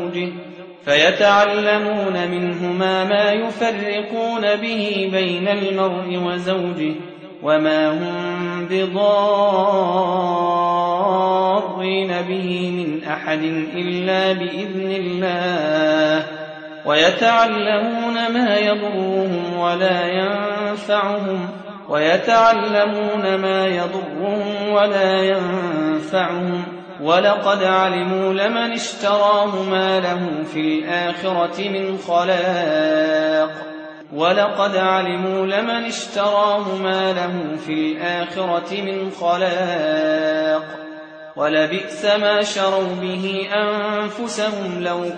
وزوجه وما هم بضارين به من أحد إلا بإذن الله ويتعلمون ما يضرهم ولا ينفعهم ولقد علموا لمن اشتراه ما له في الآخرة من خلاق ولبئس ما شروا به أنفسهم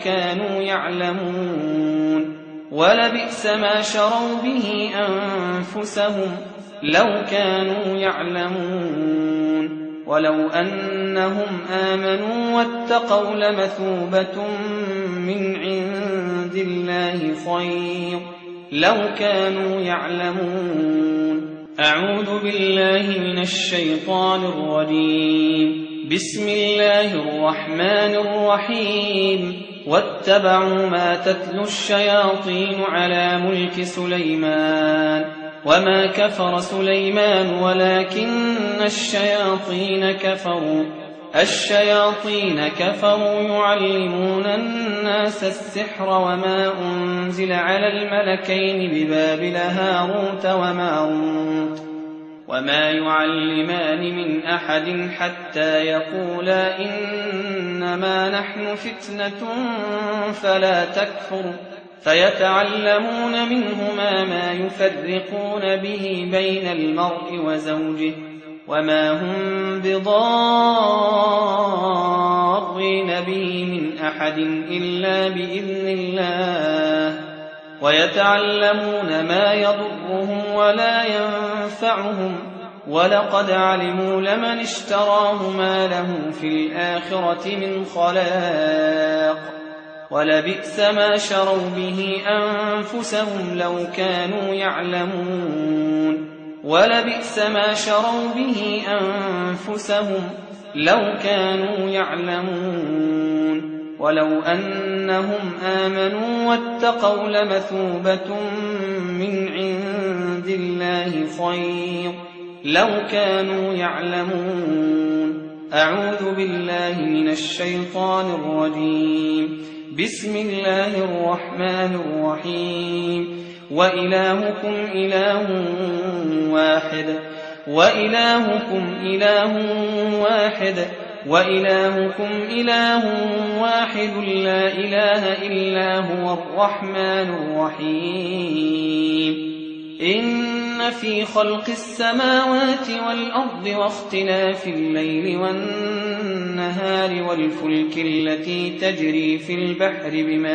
لو كانوا يعلمون ولو أنهم آمنوا واتقوا لمثوبة من عند الله خير لو كانوا يعلمون. أعوذ بالله من الشيطان الرجيم. بسم الله الرحمن الرحيم. واتبعوا ما تتلو الشياطين على ملك سليمان وما كفر سليمان ولكن الشياطين كفروا يعلمون الناس السحر وما أنزل على الملكين ببابل هاروت وماروت وما يعلمان من أحد حتى يقولا إنما نحن فتنة فلا تكفر فيتعلمون منهما ما يفرقون به بين المرء وزوجه وما هم بضارين به من أحد إلا بإذن الله ويتعلمون ما يضرهم ولا ينفعهم ولقد علموا لمن اشتراه ما له في الآخرة من خلاق ولبئس ما شروا به أنفسهم لو كانوا يعلمون ولو أنهم آمنوا واتقوا لمثوبة من عند الله خير لو كانوا يعلمون. أعوذ بالله من الشيطان الرجيم. بسم الله الرحمن الرحيم. وإلهكم إله واحد لا إله إلا هو الرحمن الرحيم. إن في خلق السماوات والأرض واختلاف الليل والنهار والفلك التي تجري في البحر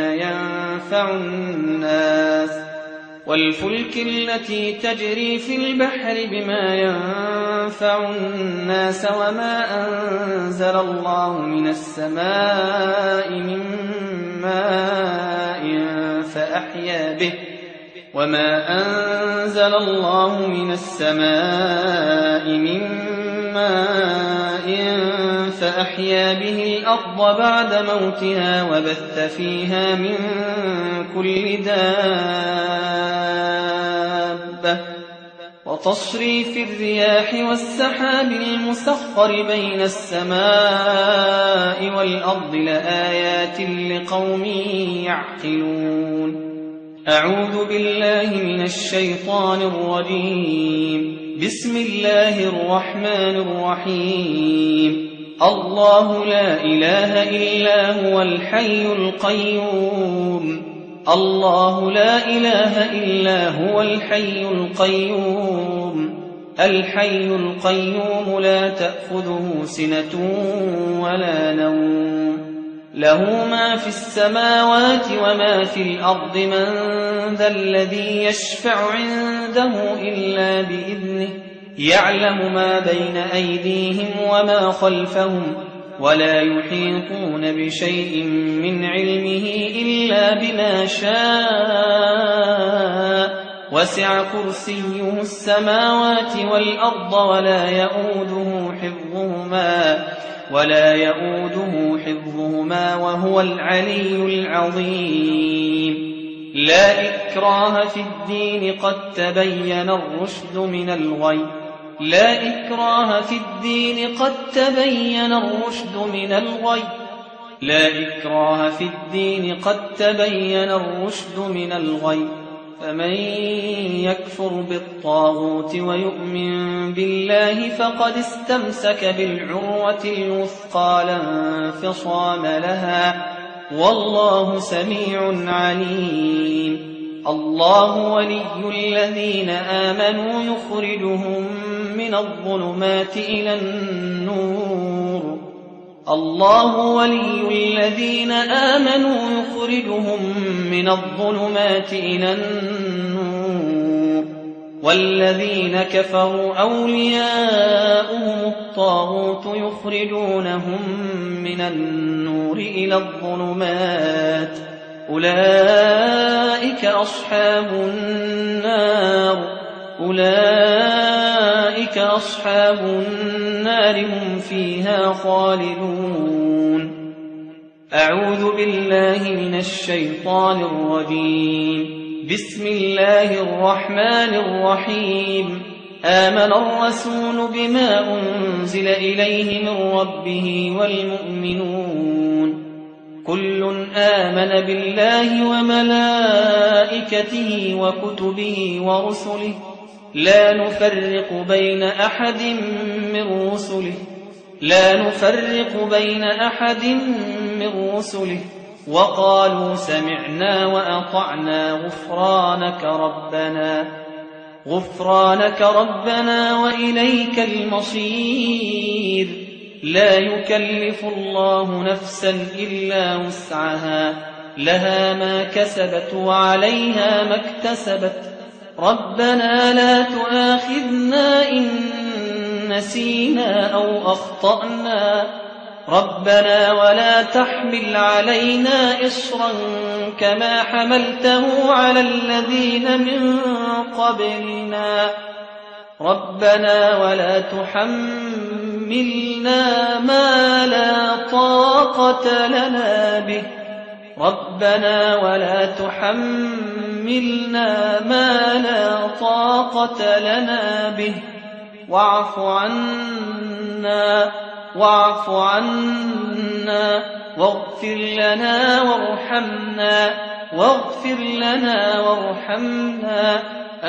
بما ينفع الناس وما أنزل الله من السماء من ماء فأحيا به الأرض بعد موتها وبث فيها من كل دابة وتصريف الرياح والسحاب المسخر بين السماء والأرض لآيات لقوم يعقلون. أعوذ بالله من الشيطان الرجيم. بسم الله الرحمن الرحيم. الله لا إله إلا هو الحي القيوم لا تأخذه سنة ولا نوم له ما في السماوات وما في الأرض من ذا الذي يشفع عنده إلا بإذنه يعلم ما بين أيديهم وما خلفهم ولا يحيطون بشيء من علمه إلا بما شاء وسع كرسيه السماوات والأرض ولا يؤوده حفظهما وهو العلي العظيم. لا إكراه في الدين قد تبين الرشد من الغي فمن يكفر بالطاغوت ويؤمن بالله فقد استمسك بالعروة الوثقى لا انفصام لها والله سميع عليم. الله ولي الذين آمنوا يخرجهم من الظلمات إلى النور والذين كفروا أولياؤهم الطاغوت يخرجونهم من النور إلى الظلمات أولئك أصحاب النار هم فيها خالدون. أعوذ بالله من الشيطان الرجيم. بسم الله الرحمن الرحيم. آمن الرسول بما أنزل إليه من ربه والمؤمنون كل آمن بالله وملائكته وكتبه ورسله لا نفرق بين أحد من رسله وقالوا سمعنا وأطعنا غفرانك ربنا وإليك المصير. لا يكلف الله نفسا إلا وسعها لها ما كسبت وعليها ما اكتسبت ربنا لا تؤاخذنا إن نسينا أو أخطأنا ربنا ولا تحمل علينا إصرا كما حملته على الذين من قبلنا ربنا ولا تحملنا ما لا طاقة لنا به واعف عنا واغفر لنا وارحمنا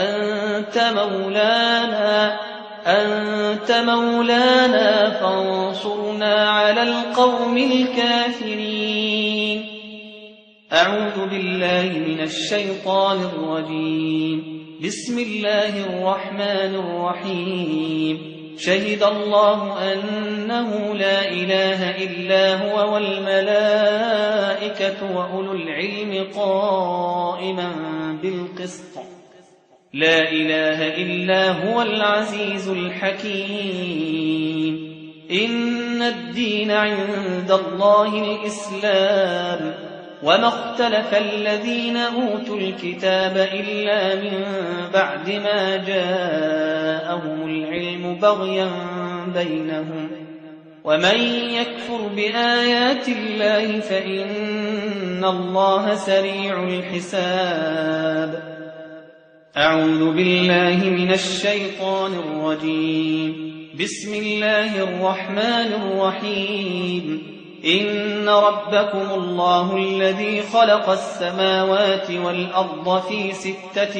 أنت مولانا فانصرنا على القوم الكافرين. أعوذ بالله من الشيطان الرجيم. بسم الله الرحمن الرحيم. شهد الله أنه لا إله إلا هو والملائكة وأولو العلم قائما بالقسط لا إله إلا هو العزيز الحكيم. إن الدين عند الله الإسلام وما اختلف الذين أوتوا الكتاب إلا من بعد ما جاءهم العلم بغيا بينهم ومن يكفر بآيات الله فإن الله سريع الحساب. أعوذ بالله من الشيطان الرجيم. بسم الله الرحمن الرحيم. إن ربكم الله الذي خلق السماوات والأرض في 6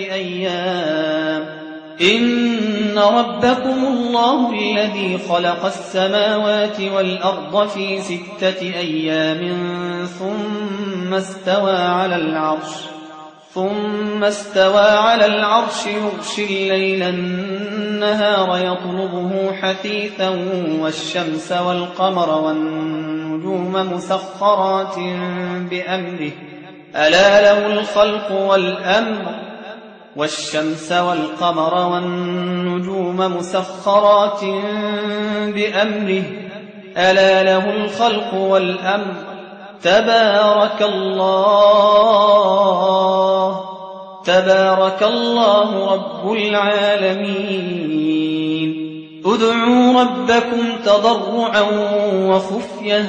أيام ثم استوى على العرش يغشي الليل النهار يطلبه حثيثا والشمس والقمر والنجوم والنجوم مسخرات بأمره ألا له الخلق والأمر والشمس والقمر والنجوم مسخرات بأمره ألا له الخلق والأمر تبارك الله رب العالمين ادعوا ربكم تضرعا وخفية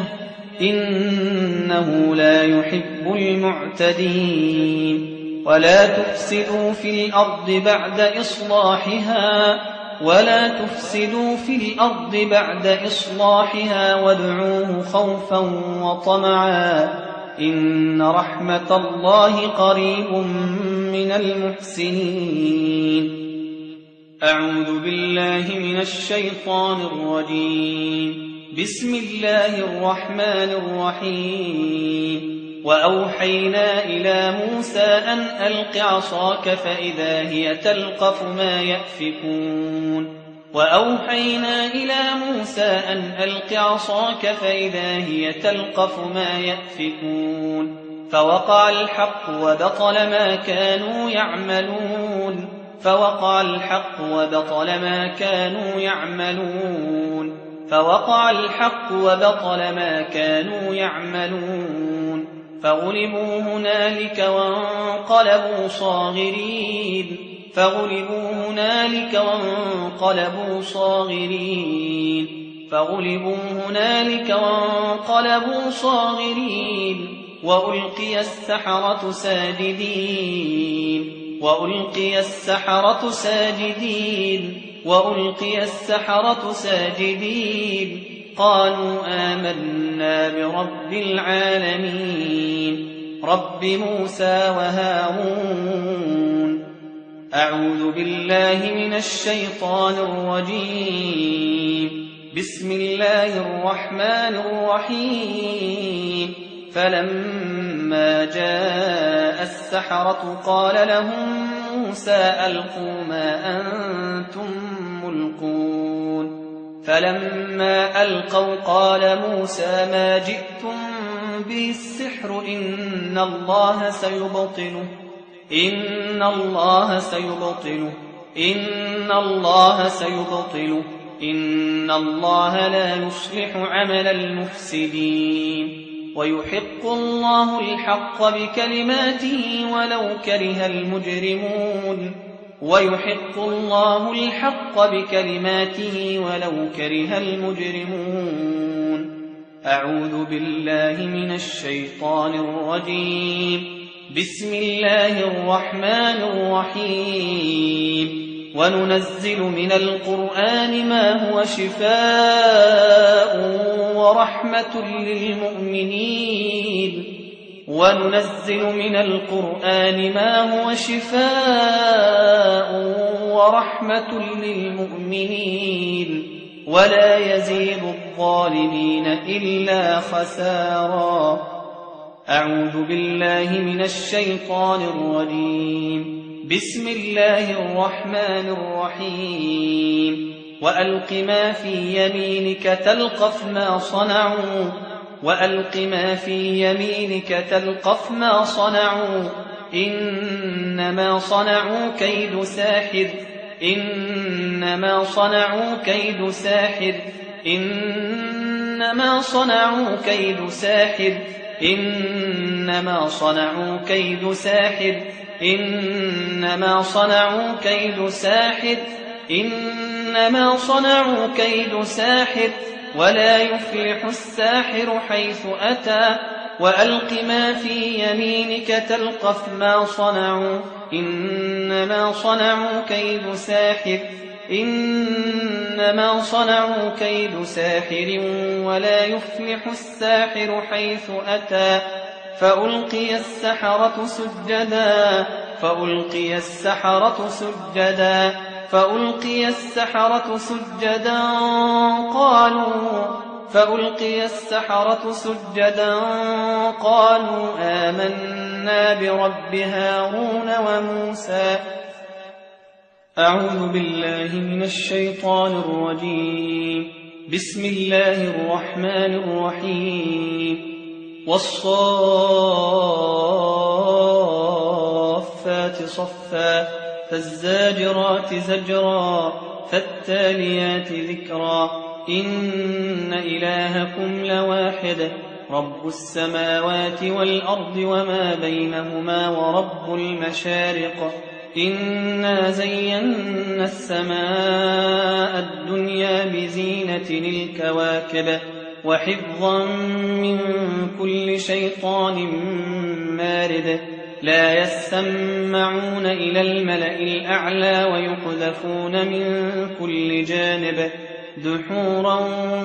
إنه لا يحب المعتدين ولا تفسدوا في الأرض بعد إصلاحها وادعوه خوفا وطمعا إن رحمة الله قريب من المحسنين أعوذ بالله من الشيطان الرجيم بسم الله الرحمن الرحيم وأوحينا إلى موسى أن ألق عصاك فإذا هي تلقف ما يأفكون فوقع الحق وبطل ما كانوا يعملون فغلبوا هنالك وانقلبوا صاغرين وألقي السحرة ساجدين قالوا آمنا برب العالمين رب موسى وهارون أعوذ بالله من الشيطان الرجيم بسم الله الرحمن الرحيم فلما جاء السحرة قال لهم موسى ألقوا ما أنتم ملقون فلما ألقوا قال موسى ما جئتم به السحر إن الله سيبطله إن الله لا يصلح عمل المفسدين ويحق الله الحق بكلماته ولو كره المجرمون أعوذ بالله من الشيطان الرجيم بسم الله الرحمن الرحيم وننزل من القرآن ما هو شفاء ورحمة للمؤمنين ولا يزيد الظالمين إلا خسارا أعوذ بالله من الشيطان الرجيم بسم الله الرحمن الرحيم وألق ما في يمينك تلقف ما صنعوا إنما صنعوا كيد ساحر ولا يفلح الساحر حيث أتى وألق ما في يمينك تلقف ما صنعوا إنما صنعوا كيد ساحر ولا يفلح الساحر حيث أتى فألقي السحرة سجدا قالوا آمنا برب هارون وموسى أعوذ بالله من الشيطان الرجيم بسم الله الرحمن الرحيم والصافات صفا فالزاجرات زجرا فالتاليات ذكرا إن إلهكم لواحد رب السماوات والأرض وما بينهما ورب المشارق إنا زينا السماء الدنيا بزينة الكواكب وحفظا من كل شيطان مارد لا يسمعون إلى الملأ الأعلى ويقذفون من كل جانب دحورا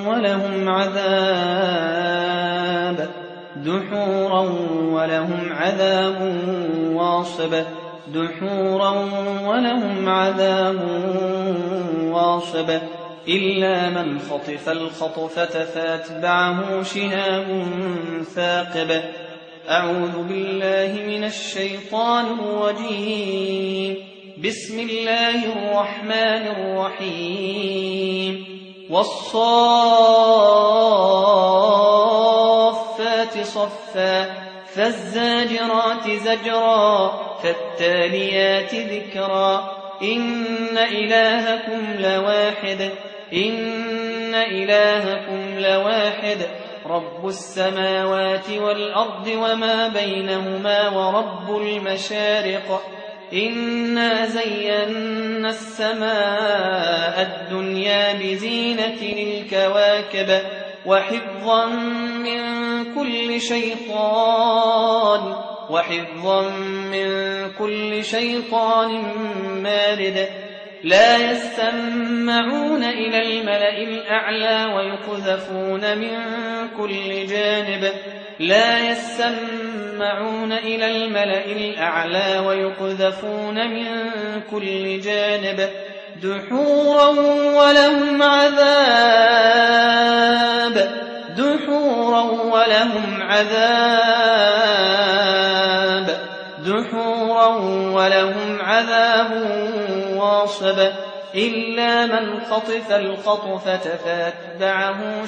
ولهم عذاب واصب إلا من خطف الخطفة فاتبعه شهاب ثاقب أعوذ بالله من الشيطان الرجيم بسم الله الرحمن الرحيم والصافات صفا فالزاجرات زجرا فالتاليات ذكرا إن إلهكم لواحد رب السماوات والأرض وما بينهما ورب المشارق إنا زينا السماء الدنيا بزينة الكواكب وحفظا من كل شيطان مارد لا يسمعون إلى الملأ الأعلى ويقذفون من كل جانب دحورا ولهم عذاب واصب إلا من خطف الخطفة فاتبعه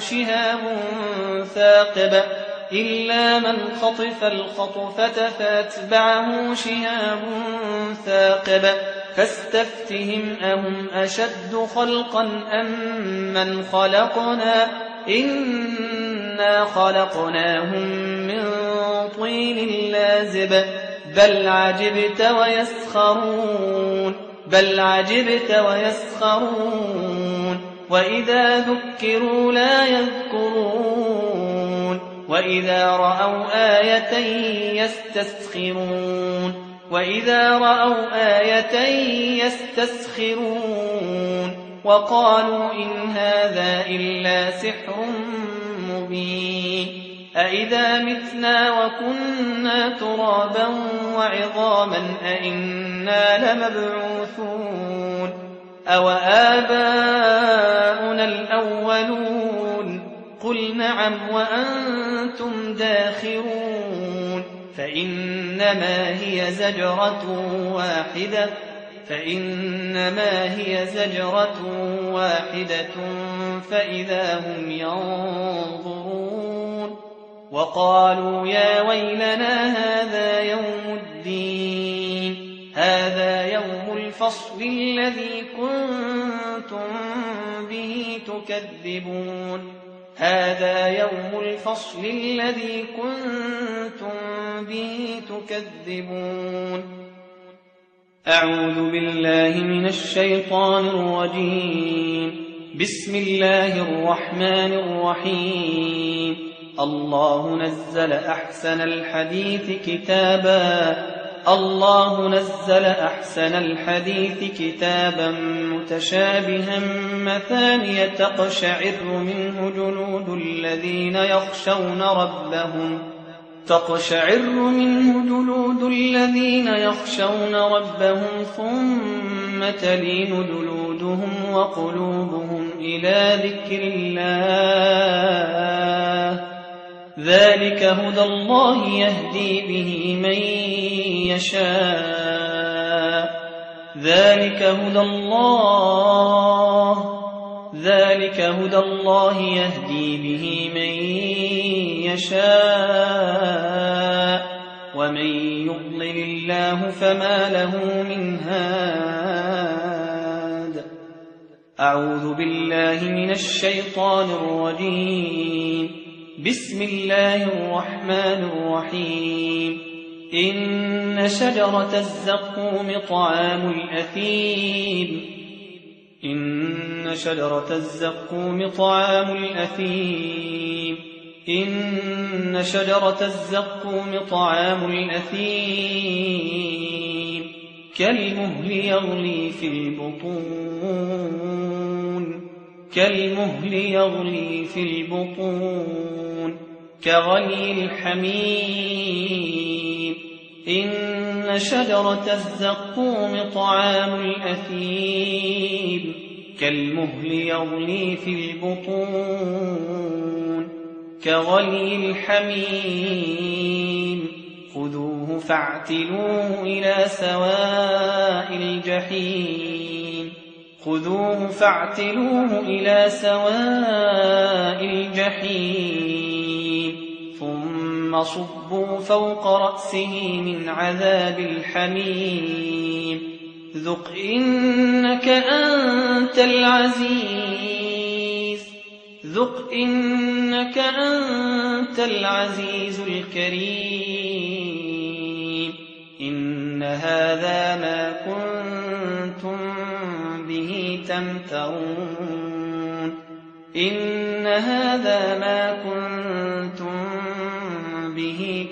شهاب ثاقب فاستفتهم أهم أشد خلقا أم من خلقنا إنا خلقناهم من طين لازب بل عجبت ويسخرون وإذا ذكروا لا يذكرون وإذا رأوا آية يستسخرون وقالوا إن هذا إلا سحر مبين أإذا متنا وكنا ترابا وعظاما أإنا لمبعوثون أوآباؤنا الأولون قل نعم وأنتم داخرون فإنما هي زجرة واحدة فإذا هم ينظرون وقالوا يا ويلنا هذا يوم الفصل الذي كنتم به تكذبون أعوذ بالله من الشيطان الرجيم بسم الله الرحمن الرحيم الله نزل أحسن الحديث كتابا متشابها مثانية تقشعر منه جلود الذين يخشون ربهم ثم تلين جلودهم وقلوبهم إلى ذكر الله ذلك هدى الله يهدي به من ذلك هدى الله يهدي به من يشاء ومن يضلل الله فما له من هاد. أعوذ بالله من الشيطان الرجيم. بسم الله الرحمن الرحيم. إن شجرة الزقوم طعام الأثيم. إن شجرة الزقوم طعام الأثيم. إن شجرة الزقوم طعام الأثيم كالمهل يغلي في البطون كالمهل يغلي في البطون كغلي الحميم. إن شجرة الزقوم طعام الأثيم كالمهل يغلي في البطون كغلي الحميم. خذوه فاعتلوه إلى سواء الجحيم. خذوه فاعتلوه إلى سواء الجحيم ثم صبوا فوق رأسه من عذاب الحميم. ذق إنك أنت العزيز. ذق إنك أنت العزيز الكريم. إن هذا ما كنتم به تمترون. إن هذا ما كنتم به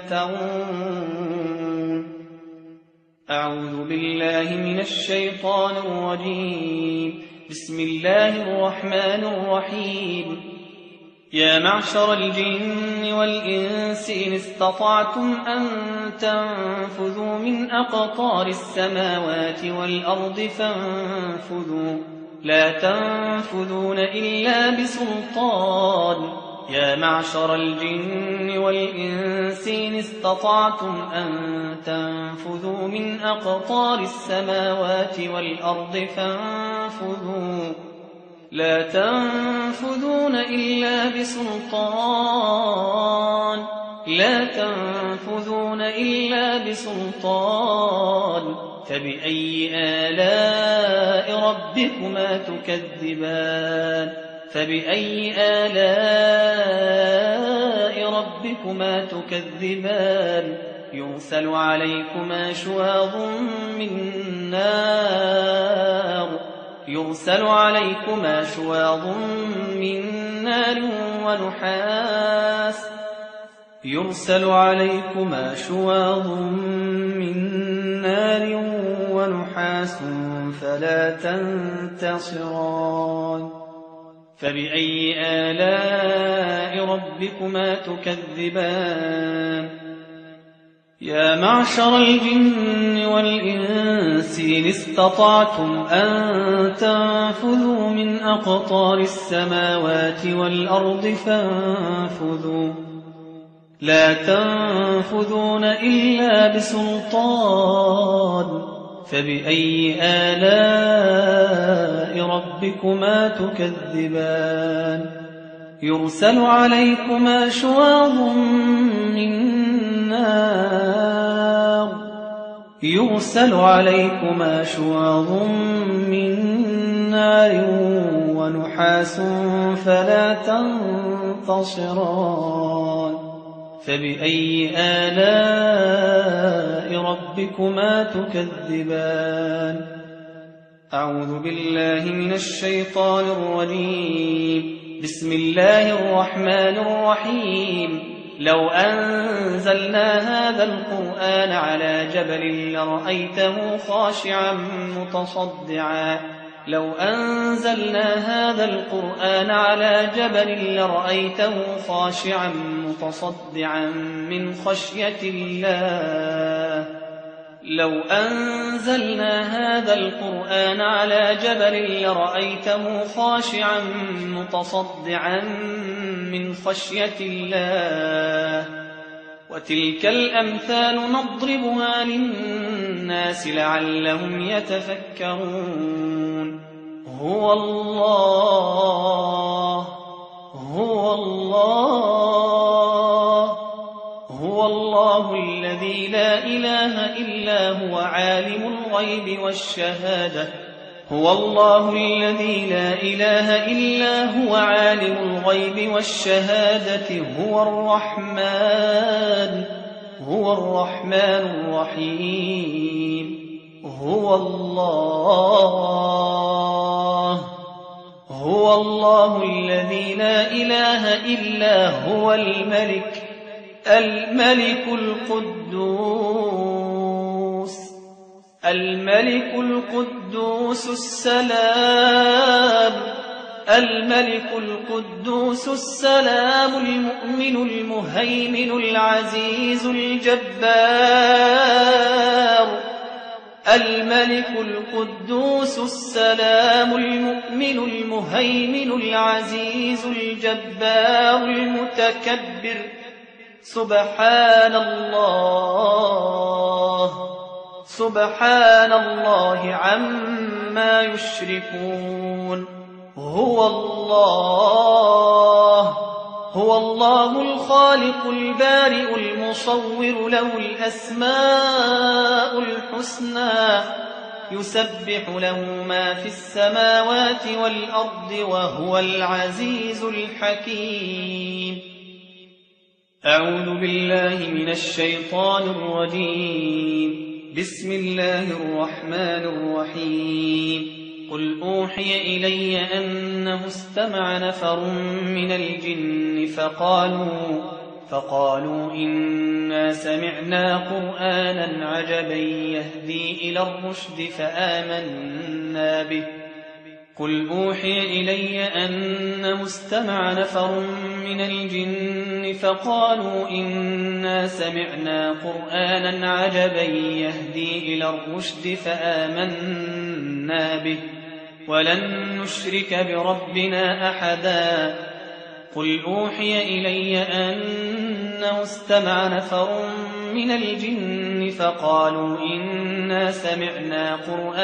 تمترون. أعوذ بالله من الشيطان الرجيم. بسم الله الرحمن الرحيم. يا معشر الجن والإنس إن استطعتم أن تنفذوا من أقطار السماوات والأرض فانفذوا لا تنفذون إلا بسلطان. يا معشر الجن والإنس إن استطعتم أن تنفذوا من أقطار السماوات والأرض فانفذوا لا تنفذون إلا بسلطان. لا تنفذون إلا بسلطان. فبأي آلاء ربكما تكذبان. فبأي آلاء ربكما تكذبان. يرسل عليكما شواظ من نار. يرسل عليكما شواظ من نار ونحاس. يرسل عليكما شواظ من نار ونحاس فلا تنتصران. فبأي آلاء ربكما تكذبان. يا معشر الجن والإنس إن استطعتم أن تنفذوا من أقطار السماوات والأرض فانفذوا لا تنفذون إلا بسلطان. فبأي آلاء ربكما تكذبان. يرسل عليكما شواظ من نار. يرسل عليكما شواظ من نار ونحاس فلا تنتصران. فبأي آلاء ربكما تكذبان. أعوذ بالله من الشيطان الرجيم. بسم الله الرحمن الرحيم. لو أنزلنا هذا القرآن على جبل لرأيته خاشعا متصدعا. لو أنزلنا هذا القرآن على جبل لرأيته خاشعا متصدعا من خشية الله. لو أنزلنا هذا القرآن على جبل لرأيته خاشعا متصدعا من خشية الله. وتلك الأمثال نضربها للناس لعلهم يتفكرون. هو الله هو الله هو الله الذي لا إله إلا هو عالم الغيب والشهادة هو الله الذي لا إله إلا هو عالم الغيب والشهادة هو الرحمن الرحيم هو الله الذي لا إله إلا هو الملك القدوس السلام المؤمن المهيمن العزيز الجبار الملك القدوس السلام المؤمن المهيمن العزيز الجبار المتكبر سبحان الله عما يشركون هو الله الخالق البارئ المصور له الأسماء الحسنى يسبح له ما في السماوات والأرض وهو العزيز الحكيم أعوذ بالله من الشيطان الرجيم بسم الله الرحمن الرحيم قل أوحي إلي أنه استمع نفر من الجن فقالوا إنا سمعنا قرآنا عجبا يهدي إلى الرشد فآمنا به قل أوحي إلي أنه استمع نفر من الجن فقالوا إنا سمعنا قرآنا عجبا يهدي إلى الرشد فآمنا به ولن نشرك بربنا أحدا قل أوحي إلي أنه استمع نفر من الجن فقالوا إنا سمعنا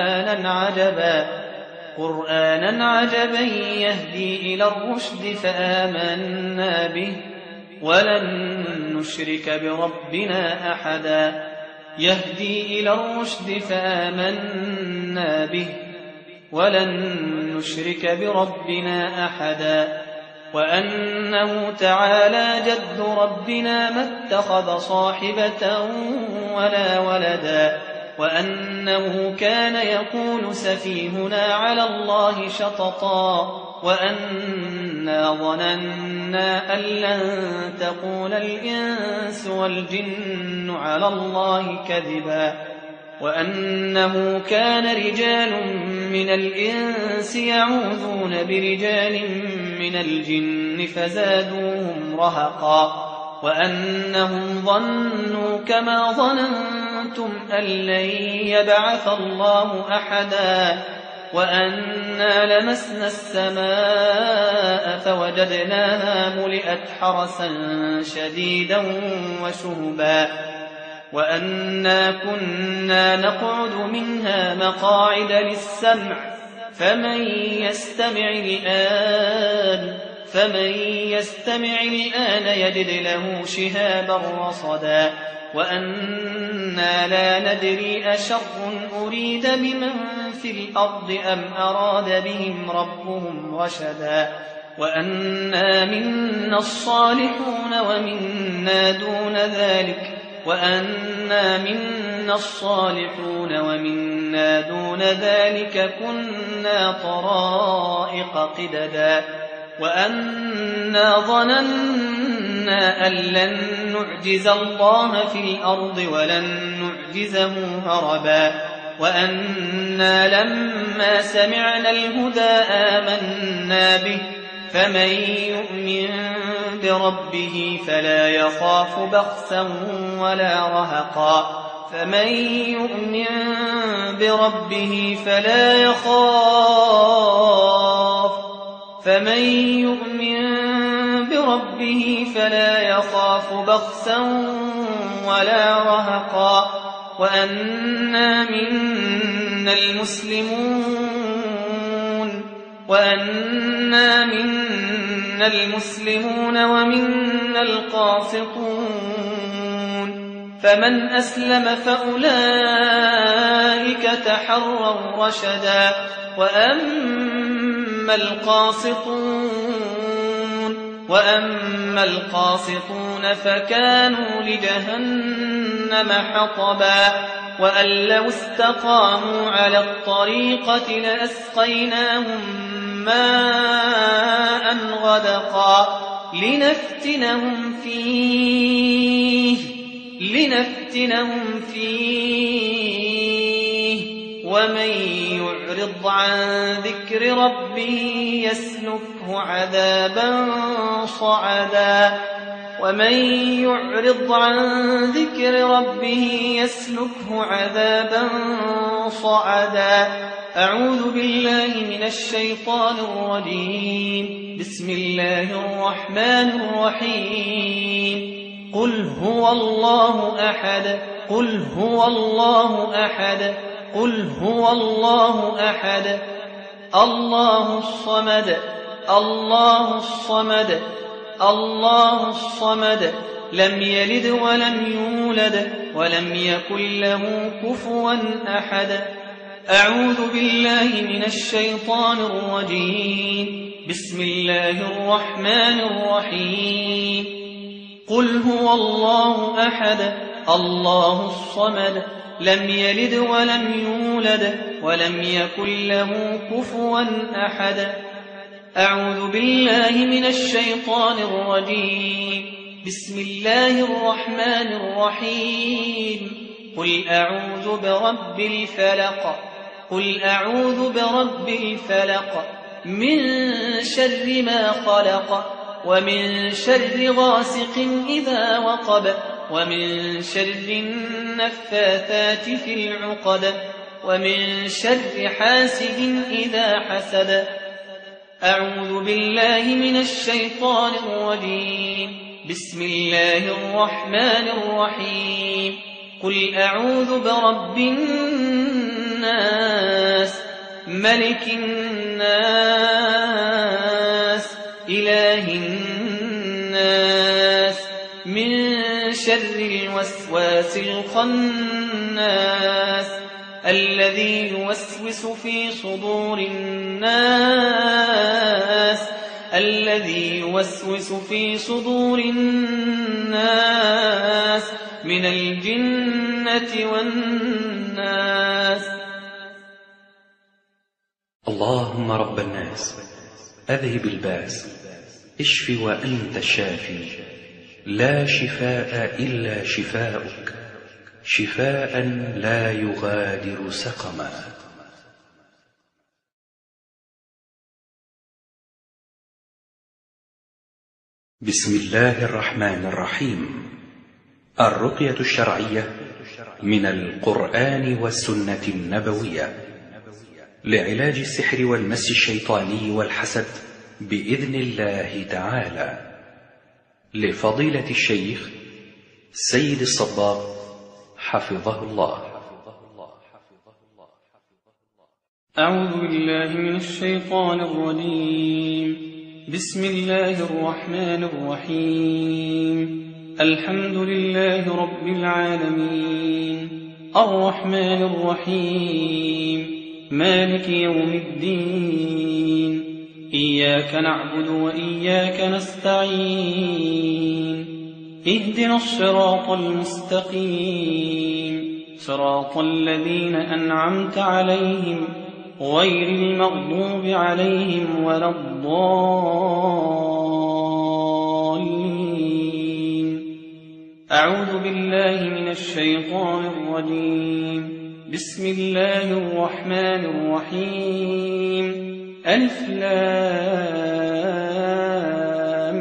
قرآنا عجبا يهدي إلى الرشد فآمنا به ولن نشرك بربنا أحدا يهدي إلى الرشد فآمنا به ولن نشرك بربنا أحدا وأنه تعالى جد ربنا ما اتخذ صاحبة ولا ولدا وأنه كان يقول سفيهنا على الله شططا وأنا ظننا أن لن تقول الإنس والجن على الله كذبا وأنه كان رجال من الإنس يعوذون برجال من الجن فزادوهم رهقا وأنهم ظنوا كما ظننتم أن لن يبعث الله أحدا وأنا لمسنا السماء فوجدناها ملئت حرسا شديدا وشهبا وأنا كنا نقعد منها مقاعد للسمع فمن يستمع الآن يجد له شهابا رصدا وأنا لا ندري أشر أريد بمن في الأرض أم أراد بهم ربهم رشدا وأنا منا الصالحون ومنا دون ذلك كنا طرائق قددا وأنا ظننا أن لن نعجز الله في الأرض ولن نعجزه هربا وأنا لما سمعنا الهدى آمنا به فمن يؤمن بربه فلا يخاف بخسا ولا رهقا فمن يؤمن بربه فلا يخاف بخسا ولا رهقا وأنا منا المسلمون وأنا منا المسلمون ومنا القاسطون فمن أسلم فأولئك تحروا رشدا وأما القاسطون فكانوا لجهنم حطبا وأن لو استقاموا على الطريقة لأسقيناهم ماء غدقا لنفتنهم فيه ومن يعرض عن ذكر ربه يسلكه عذابا صعدا أعوذ بالله من الشيطان الرجيم بسم الله الرحمن الرحيم قل هو الله أحد الله الصمد لم يلد ولم يولد ولم يكن له كفوا أحد أعوذ بالله من الشيطان الرجيم بسم الله الرحمن الرحيم قل هو الله أحد الله الصمد لم يلد ولم يولد ولم يكن له كفوا أحد أعوذ بالله من الشيطان الرجيم بسم الله الرحمن الرحيم قل أعوذ برب الفلق من شر ما خلق ومن شر غاسق إذا وقب ومن شر النفاثات في العقد ومن شر حاسد إذا حسد أعوذ بالله من الشيطان الرجيم بسم الله الرحمن الرحيم قل أعوذ برب الناس ملك الناس إله الناس من شر الوسواس الخناس الذي يوسوس في صدور الناس من الجنة والناس. اللهم رب الناس أذهب الباس اشف وأنت الشافي لا شفاء إلا شفاؤك شفاء لا يغادر سقما. بسم الله الرحمن الرحيم. الرقية الشرعية من القرآن والسنة النبوية لعلاج السحر والمس الشيطاني والحسد بإذن الله تعالى، لفضيلة الشيخ سيد الصباغ حفظه الله. أعوذ بالله من الشيطان الرجيم. بسم الله الرحمن الرحيم. الحمد لله رب العالمين الرحمن الرحيم مالك يوم الدين إياك نعبد وإياك نستعين اهدنا الصراط المستقيم صراط الذين أنعمت عليهم غير المغضوب عليهم ولا الضالين. أعوذ بالله من الشيطان الرجيم. بسم الله الرحمن الرحيم. ألف لام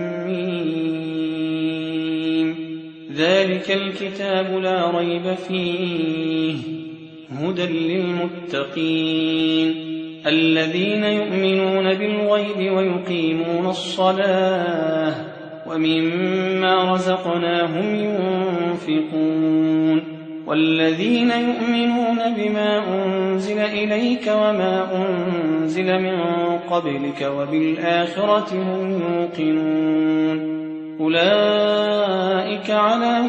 ميم. ذلك الكتاب لا ريب فيه هدى للمتقين الذين يؤمنون بالغيب ويقيمون الصلاة ومما رزقناهم ينفقون والذين يؤمنون بما أنزل إليك وما أنزل من قبلك وبالآخرة هم يوقنون أولئك على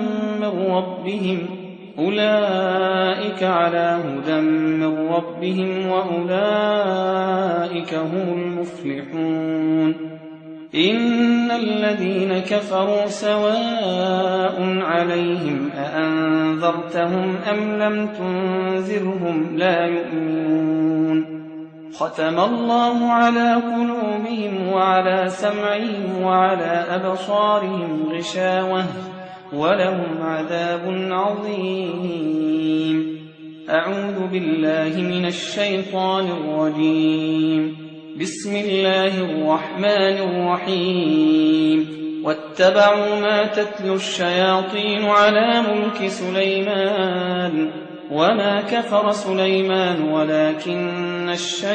هدى من ربهم وأولئك هم المفلحون إن الذين كفروا سواء عليهم أأنذرتهم أم لم تنذرهم لا يؤمنون ختم الله على قلوبهم وعلى سمعهم وعلى أبصارهم غشاوة ولهم عذاب عظيم. أعوذ بالله من الشيطان الرجيم. بسم الله الرحمن الرحيم. واتبعوا ما تتلو الشياطين على ملك سليمان وما كفر سليمان ولكن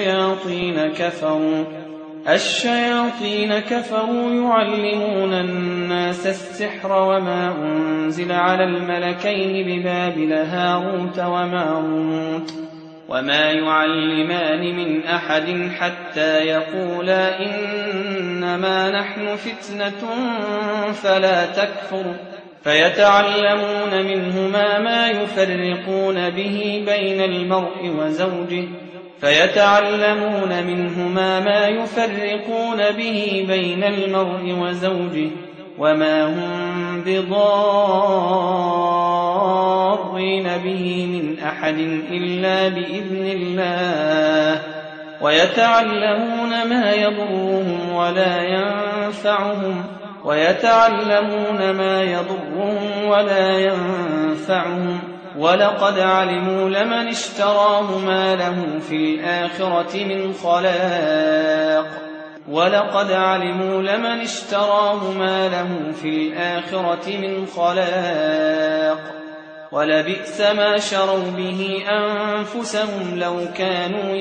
الشياطين كفروا يعلمون الناس السحر وما أنزل على الملكين ببابل هاروت وماروت وما يعلمان من أحد حتى يقولا إنما نحن فتنة فلا تكفر فيتعلمون منهما ما يفرقون به بين المرء وزوجه وما هم بضارين به من أحد إلا بإذن الله ويتعلمون ما يضرهم ولا ينفعهم ولقد علموا لمن اشتراه ما له في الآخرة من خلاق ولبئس ما شروا به أنفسهم لو كانوا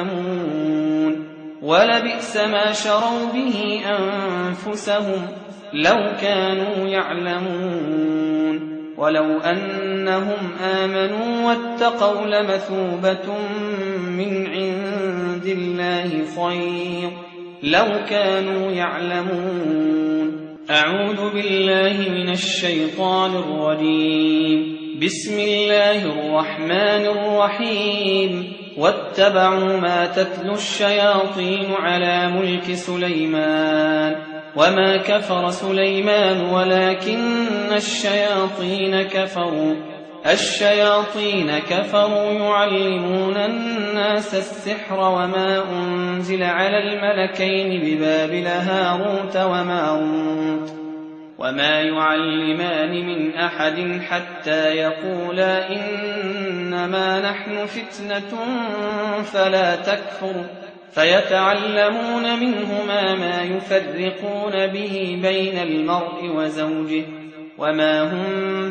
يعلمون ولو أنهم آمنوا واتقوا لمثوبة من عند الله خير لو كانوا يعلمون. أعوذ بالله من الشيطان الرجيم. بسم الله الرحمن الرحيم. واتبعوا ما تتلو الشياطين على ملك سليمان وما كفر سليمان ولكن الشياطين كفروا يعلمون الناس السحر وما أنزل على الملكين ببابل هاروت وماروت وما يعلمان من أحد حتى يقولا إنما نحن فتنة فلا تكفر فيتعلمون منهما ما يفرقون به بين المرء وزوجه وما هم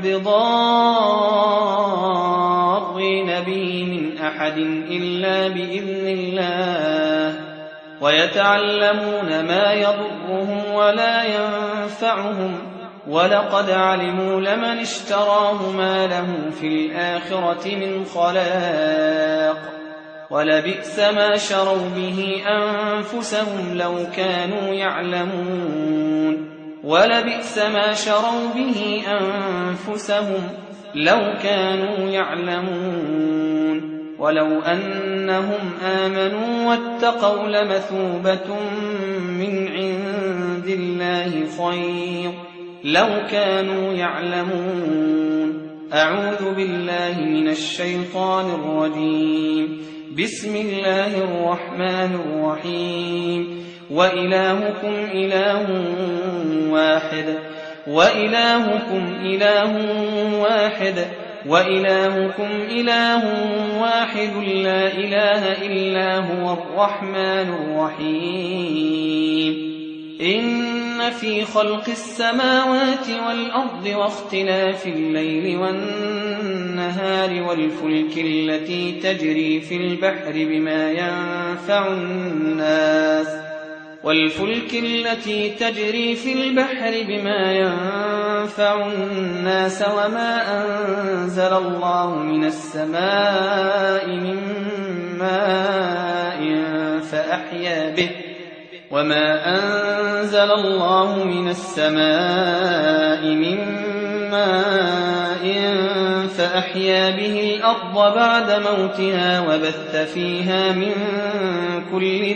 بضارين به من أحد إلا بإذن الله ويتعلمون ما يضرهم ولا ينفعهم ولقد علموا لمن اشتراه ما له في الآخرة من خلاق ولبئس ما شروا به أنفسهم لو كانوا يعلمون ولو أنهم آمنوا واتقوا لمثوبة من عند الله خير لو كانوا يعلمون. أعوذ بالله من الشيطان الرجيم. بسم الله الرحمن الرحيم. وإلهكم إله واحد لا إله إلا هو الرحمن الرحيم. إن في خلق السماوات والأرض واختلاف الليل والنهار والفلك التي تجري في البحر بما ينفع الناس وما أنزل الله من السماء من ماء فأحيا به الأرض بعد موتها وبث فيها من كل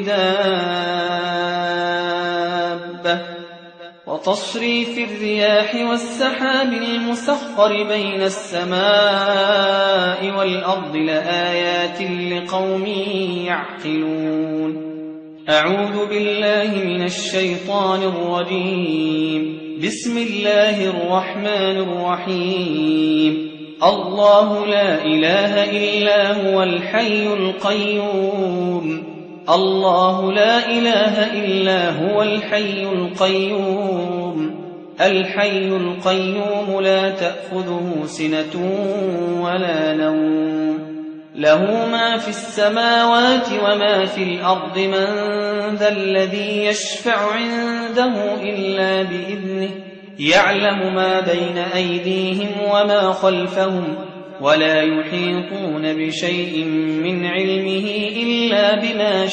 دابة وتصريف الرياح والسحاب المسخر بين السماء والأرض لآيات لقوم يعقلون. أعوذ بالله من الشيطان الرجيم. بسم الله الرحمن الرحيم. الله لا إله إلا هو الحي القيوم. الله لا إله إلا هو الحي القيوم. الحي القيوم لا تأخذه سنة ولا نوم له ما في السماوات وما في الأرض من ذا الذي يشفع عنده إلا بإذنه يعلم ما بين أيديهم وما خلفهم ولا يحيطون بشيء من علمه إلا بما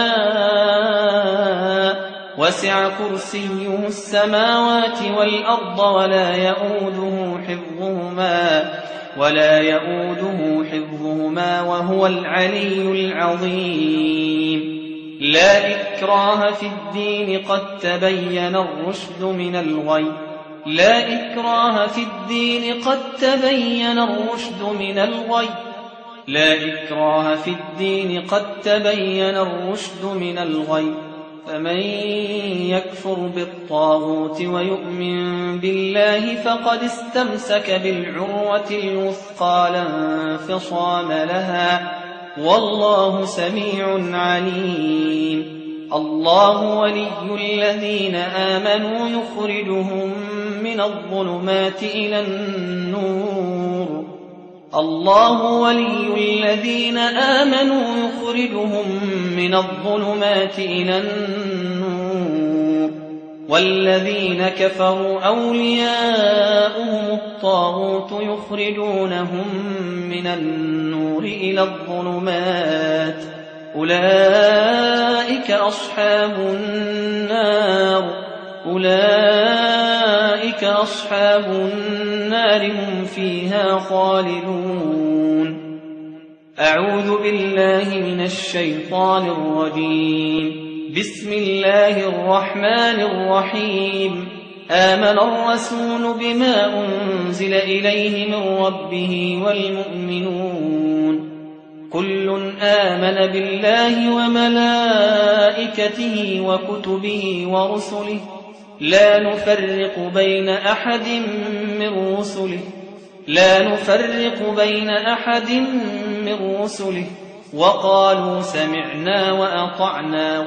شاء وسع كرسيه السماوات والأرض ولا يؤوده حفظهما وهو العلي العظيم. لا إكراه في الدين قد تبين الرشد من الغي فمن يكفر بالطاغوت ويؤمن بالله فقد استمسك بالعروة الوثقى لا انفصام لها والله سميع عليم. الله ولي الذين آمنوا يخرجهم من الظلمات إلى النور والذين كفروا أولياؤهم الطاغوت يخرجونهم من النور إلى الظلمات أولئك أصحاب النار هم فيها خالدون. أعوذ بالله من الشيطان الرجيم. بسم الله الرحمن الرحيم. آمن الرسول بما أنزل إليه من ربه والمؤمنون كل آمن بالله وملائكته وكتبه ورسله لا نفرق بين أحد من رسله وقالوا سمعنا وأطعنا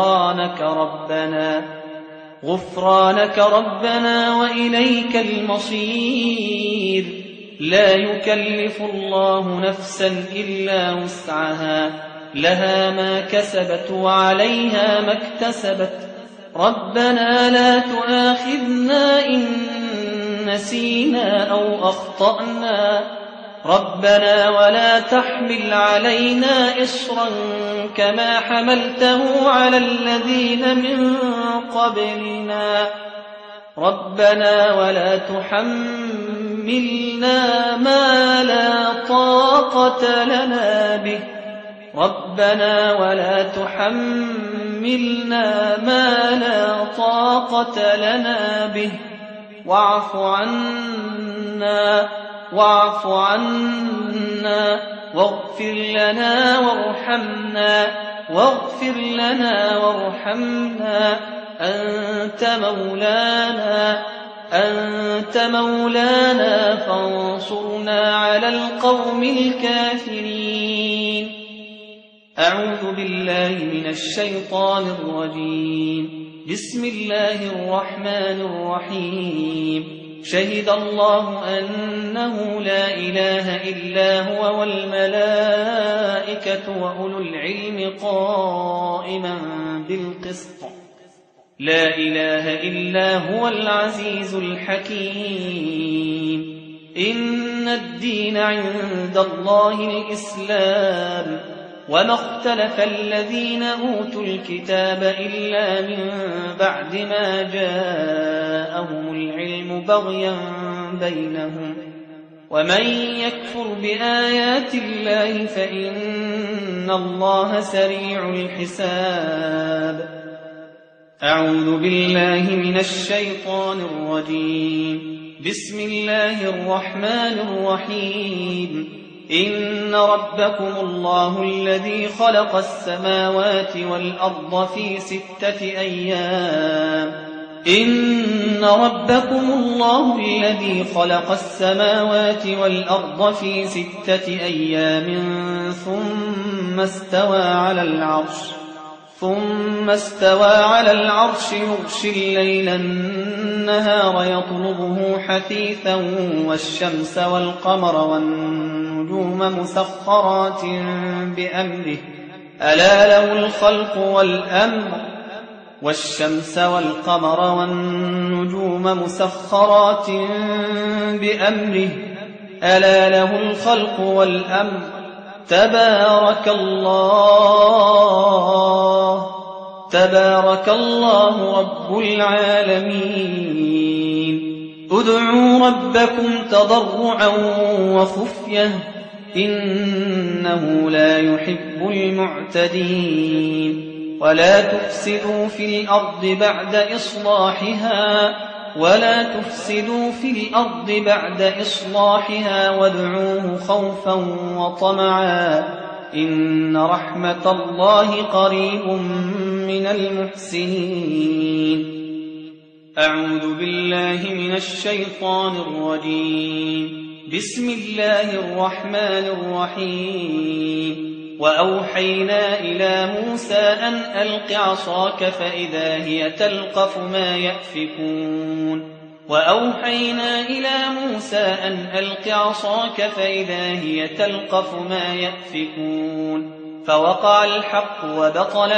غفرانك ربنا وإليك المصير. لا يكلف الله نفسا إلا وسعها لها ما كسبت وعليها ما اكتسبت. ربنا لا تؤاخذنا إن نسينا أو أخطأنا ربنا ولا تحمل علينا إصرا كما حملته على الذين من قبلنا ربنا ولا تحملنا ما لا طاقة لنا به واعف عنا واغفر لنا وارحمنا أنت مولانا فانصرنا على القوم الكافرين. أعوذ بالله من الشيطان الرجيم. بسم الله الرحمن الرحيم. شهد الله أنه لا إله إلا هو والملائكة وأولو العلم قائما بالقسط لا إله إلا هو العزيز الحكيم. إن الدين عند الله الإسلام، وما اختلف الذين أوتوا الكتاب إلا من بعد ما جاءهم العلم بغيا بينهم، ومن يكفر بآيات الله فإن الله سريع الحساب. أعوذ بالله من الشيطان الرجيم. بسم الله الرحمن الرحيم. إن ربكم الله الذي خلق السماوات والأرض في 6 أيام. إن ربكم الله الذي خلق السماوات والأرض في 6 أيام ثم استوى على العرش يغشي الليل النهار يطلبه حثيثا والشمس والقمر والنجوم مسخرات بأمره ألا له الخلق والأمر والشمس والقمر والنجوم مسخرات بأمره ألا له الخلق والأمر تبارك الله رب العالمين. ادعوا ربكم تضرعا وخفية إنه لا يحب المعتدين. ولا تفسدوا في الأرض بعد إصلاحها وادعوه خوفا وطمعا إن رحمة الله قريب من المحسنين. أعوذ بالله من الشيطان الرجيم. بسم الله الرحمن الرحيم. وأوحينا إلى موسى أن ألق عصاك فإذا هي تلقف ما يأفكون. فوقع الحق وبطل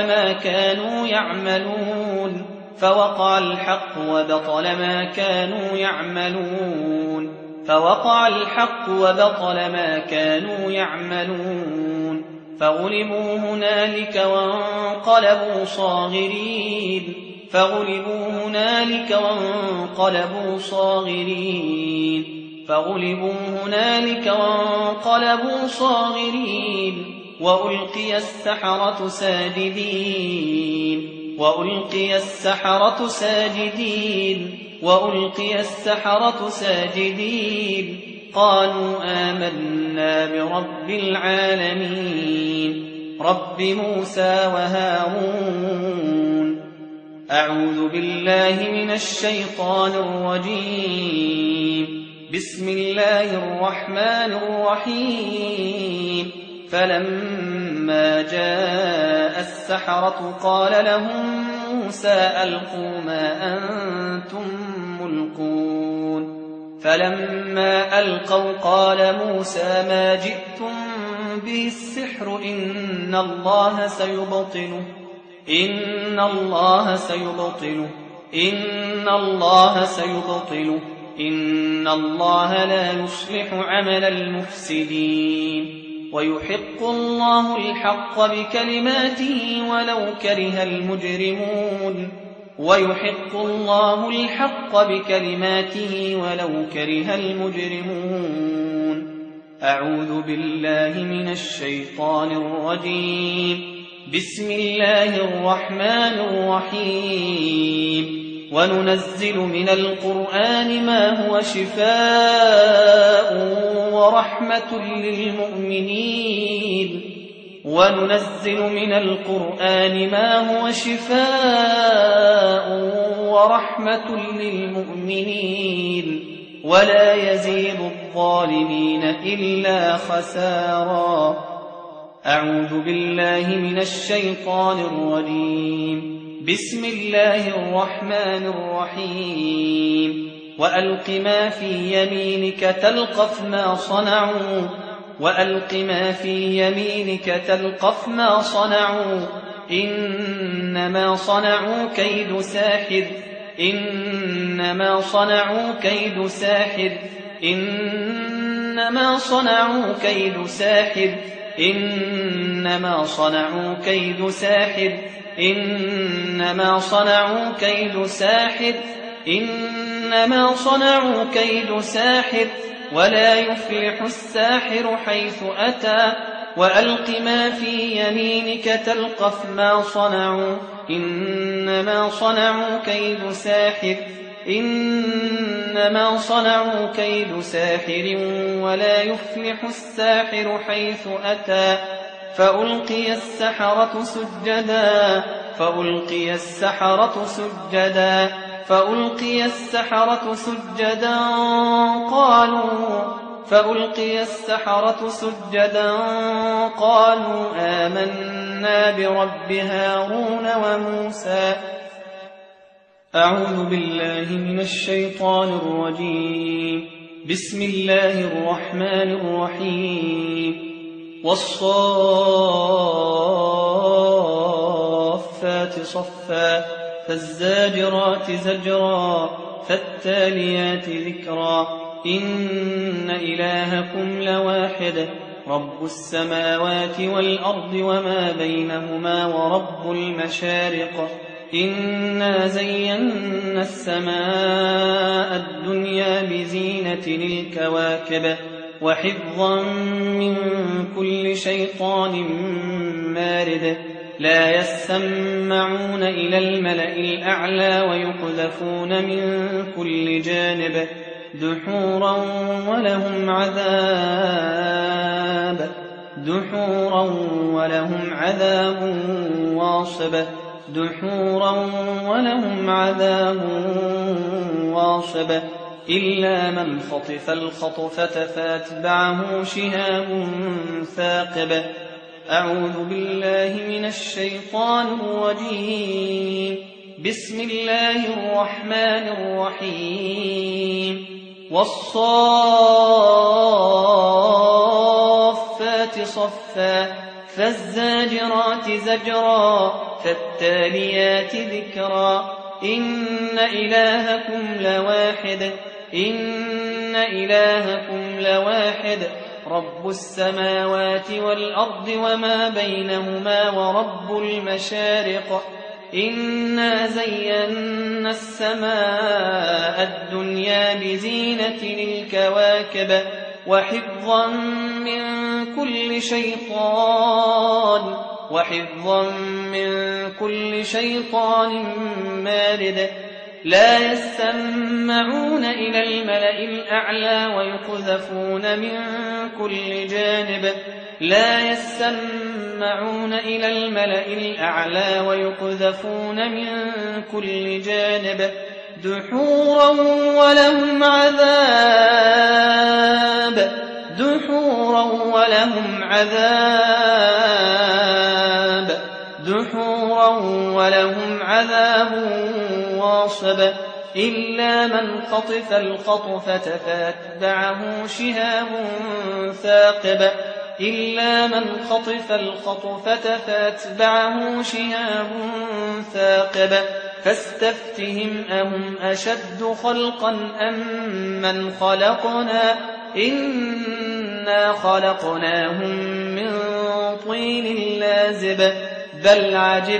ما كانوا يعملون. فغلبوا هنالك وانقلبوا صاغرين. وألقي السحرة ساجدين قالوا آمنا برب العالمين رب موسى وهارون. أعوذ بالله من الشيطان الرجيم. بسم الله الرحمن الرحيم. فلما جاء السحرة قال لهم موسى ألقوا ما أنتم ملقون. فلما ألقوا قال موسى ما جئتم به السحر إن الله سيبطله إن الله لا يصلح عمل المفسدين. ويحق الله الحق بكلماته ولو كره المجرمون. أعوذ بالله من الشيطان الرجيم. بسم الله الرحمن الرحيم. وننزل من القرآن ما هو شفاء ورحمة للمؤمنين ولا يزيد الظالمين إلا خسارا. أعوذ بالله من الشيطان الرجيم. بسم الله الرحمن الرحيم. وألق ما في يمينك تلقف ما صنعوا إنما صنعوا كيد ساحر إنما صنعوا كيد ساحر إنما صنعوا كيد ساحر إنما صنعوا كيد ساحر إنما صنعوا كيد ساحر إنما صنعوا كيد ساحر ولا يفلح الساحر حيث أتى وألق ما في يمينك تلقف ما صنعوا إنما صنعوا كيد ساحر إنما صنعوا كيد ساحر ولا يفلح الساحر حيث أتى فألقي السحرة سجدا فألقي السحرة سجدا فألقي السحرة سجدا قالوا آمنا برب هارون وموسى أعوذ بالله من الشيطان الرجيم بسم الله الرحمن الرحيم والصافات صفا فالزاجرات زجرا فالتاليات ذكرا إن إلهكم لواحد رب السماوات والأرض وما بينهما ورب المشارق إنا زينا السماء الدنيا بزينة الكواكب وحفظا من كل شيطان مارد لا يسمعون إلى الملأ الأعلى ويقذفون من كل جانب دحورا ولهم عذاب واصب إلا من خطف الخطفة فاتبعه شهاب ثاقب أعوذ بالله من الشيطان الرجيم بسم الله الرحمن الرحيم والصافات صفا فالزاجرات زجرا فالتاليات ذكرا إن إلهكم لواحد رب السماوات والأرض وما بينهما ورب المشارق إنا زينا السماء الدنيا بزينة الكواكب وحفظا من كل شيطان مارد لا يسمعون إلى الملأ الأعلى ويقذفون من كل جانب دحورا ولهم عذاب واصب إلا من خطف الخطفة فاتبعه شهاب ثاقب فاستفتهم أهم أشد خلقا أم من خلقنا إنا خلقناهم من طين لازب بل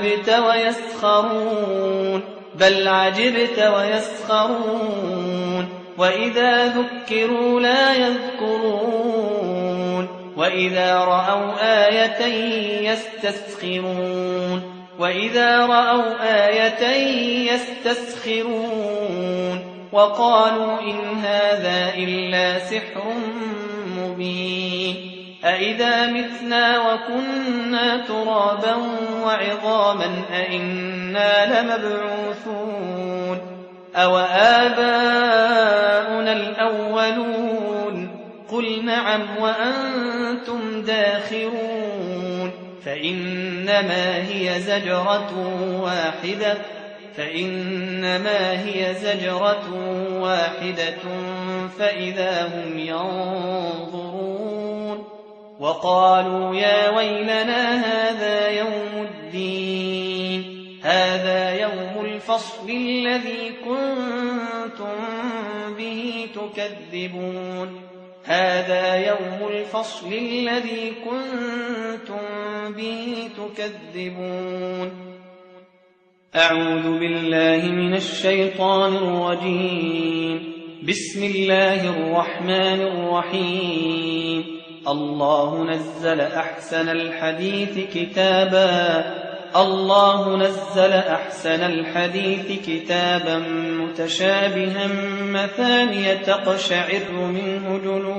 عجبت ويسخرون وإذا ذكروا لا يذكرون وإذا رأوا آية يستسخرون وقالوا إن هذا إلا سحر مبين أإذا متنا وكنا ترابا وعظاما أإنا لمبعوثون أوآباؤنا الأولون قل نعم وأنتم داخرون فإنما هي زجرة واحدة فإذا هم ينظرون وقالوا يا ويلنا هذا يوم الدين هذا يوم الفصل الذي كنتم به تكذبون هذا يوم الفصل الذي كنتم به تكذبون أعوذ بالله من الشيطان الرجيم بسم الله الرحمن الرحيم الله نزل أحسن الحديث كتابا متشابها مثانية تقشعر منه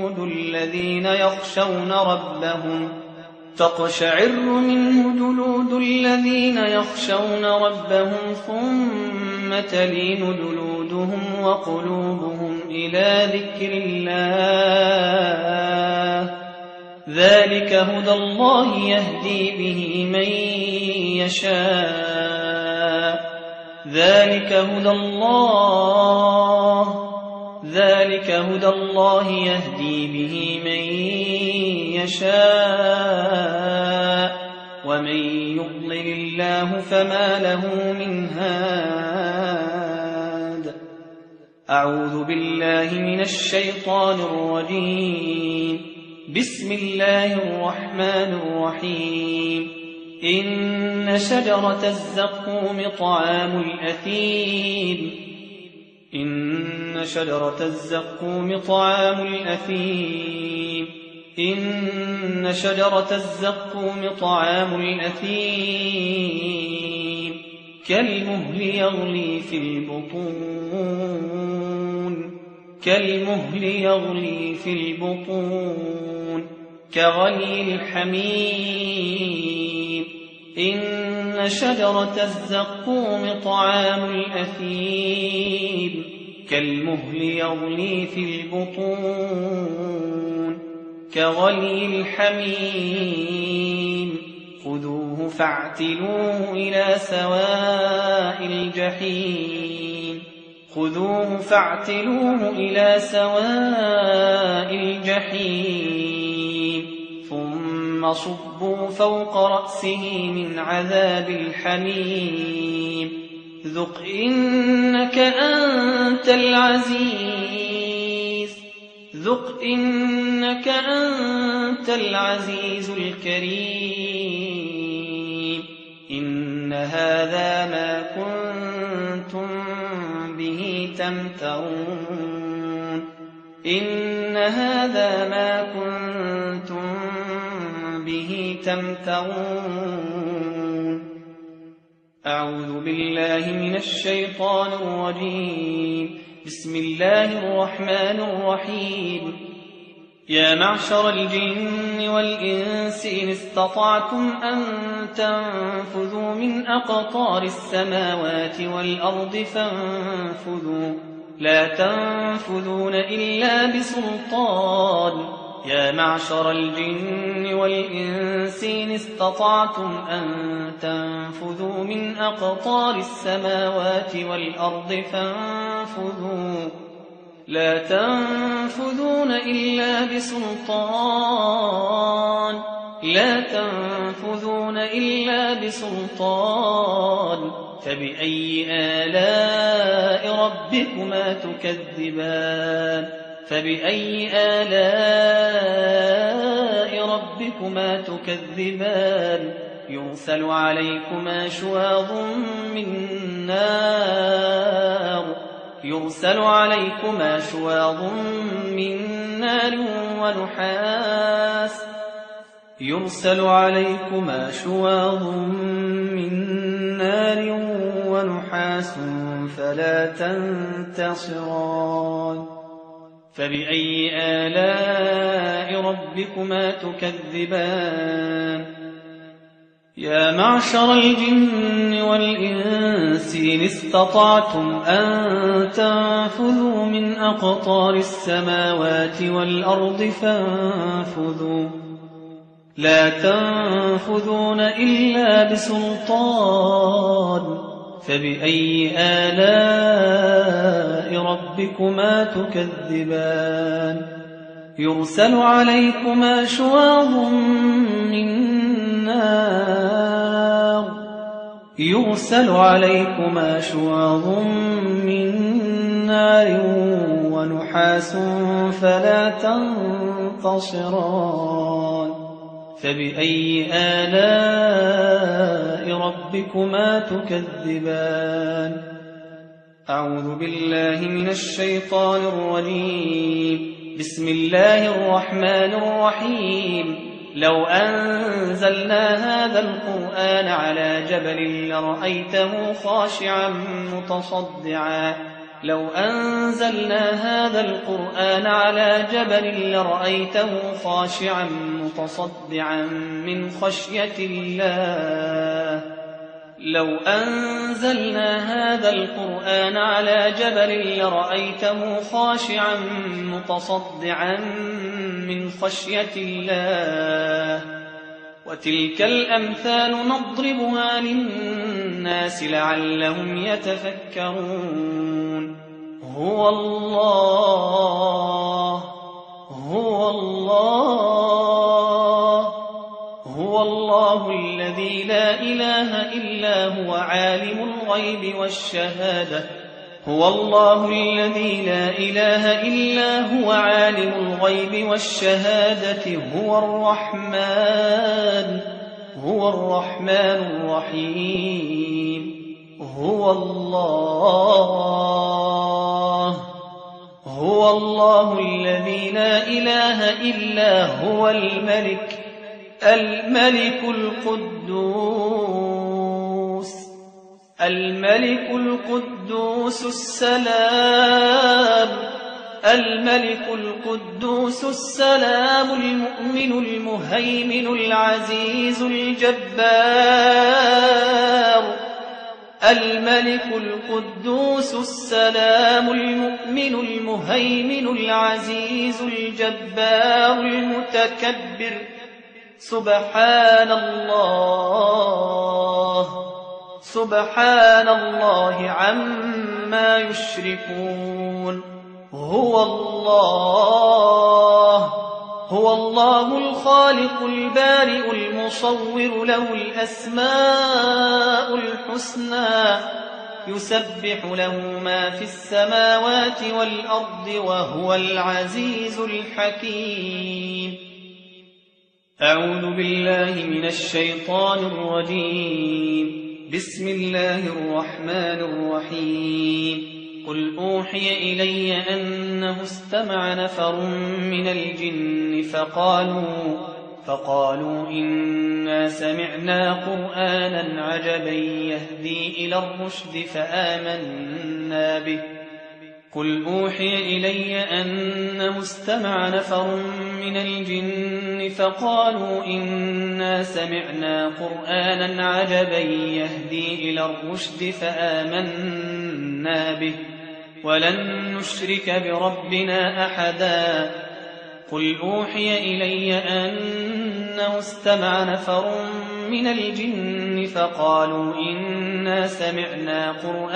جلود الذين يخشون ربهم ثم تلين جلودهم وقلوبهم إلى ذكر الله ذلك هدى الله يهدي به من يشاء ذلك هدى الله يهدي به من يشاء ومن يضلل الله فما له من هاد أعوذ بالله من الشيطان الرجيم بسم الله الرحمن الرحيم إن شجرة الزقوم طعام الأثيم كالمهل يغلي في البطون كغلي الحميم إن شجرة الزقوم طعام الأثيم كالمهل يغلي في البطون كغلي الحميم خذوه فاعتلوه إلى سواء الجحيم ثم صبوا فوق رأسه من عذاب الحميم ذق إنك أنت العزيز الكريم إن هذا ما كنتم به تمترون أعوذ بالله من الشيطان الرجيم بسم الله الرحمن الرحيم يا معشر الجن والإنس إن استطعتم أن تنفذوا من أقطار السماوات والأرض فانفذوا لا تنفذون إلا بسلطان يا معشر الجن والإنس إن استطعتم أن تنفذوا من أقطار السماوات والأرض فانفذوا لا تنفذون إلا بسلطان فبأي آلاء ربكما تكذبان يرسل عليكما شواظ من نار ونحاس فلا تنتصران فبأي آلاء ربكما تكذبان يا معشر الجن والإنس إن استطعتم أن تنفذوا من أقطار السماوات والأرض فانفذوا لا تنفذون إلا بسلطان فبأي آلاء ربكما تكذبان يرسل عليكما شواظ من نار ونحاس فلا تنتصران فبأي آلاء ربكما تكذبان أعوذ بالله من الشيطان الرجيم بسم الله الرحمن الرحيم لو أنزلنا هذا القرآن على جبل لرأيته خاشعا متصدعا من خشية الله وتلك الأمثال نضربها للناس لعلهم يتفكرون هو الله الذي لا إله إلا هو عالم الغيب والشهادة هو الرحمن الرحيم هو الله الذي لا إله إلا هو الملك القدوس السلام المؤمن المهيمن العزيز الجبار المتكبر سبحان الله عما يشركون هو الله الخالق البارئ المصور له الأسماء الحسنى يسبح له ما في السماوات والأرض وهو العزيز الحكيم أعوذ بالله من الشيطان الرجيم بسم الله الرحمن الرحيم قل أوحي إلي أنه استمع نفر من الجن فقالوا إنا سمعنا قرآنا عجبا يهدي إلى الرشد فآمنا به قل أوحي إلي أنه استمع نفر من الجن فقالوا إنا سمعنا قرآنا عجبا يهدي إلى الرشد فآمنا به ولن نشرك بربنا أحدا قل أوحي إلي أنه استمع نفر من الجن فقالوا إنا سمعنا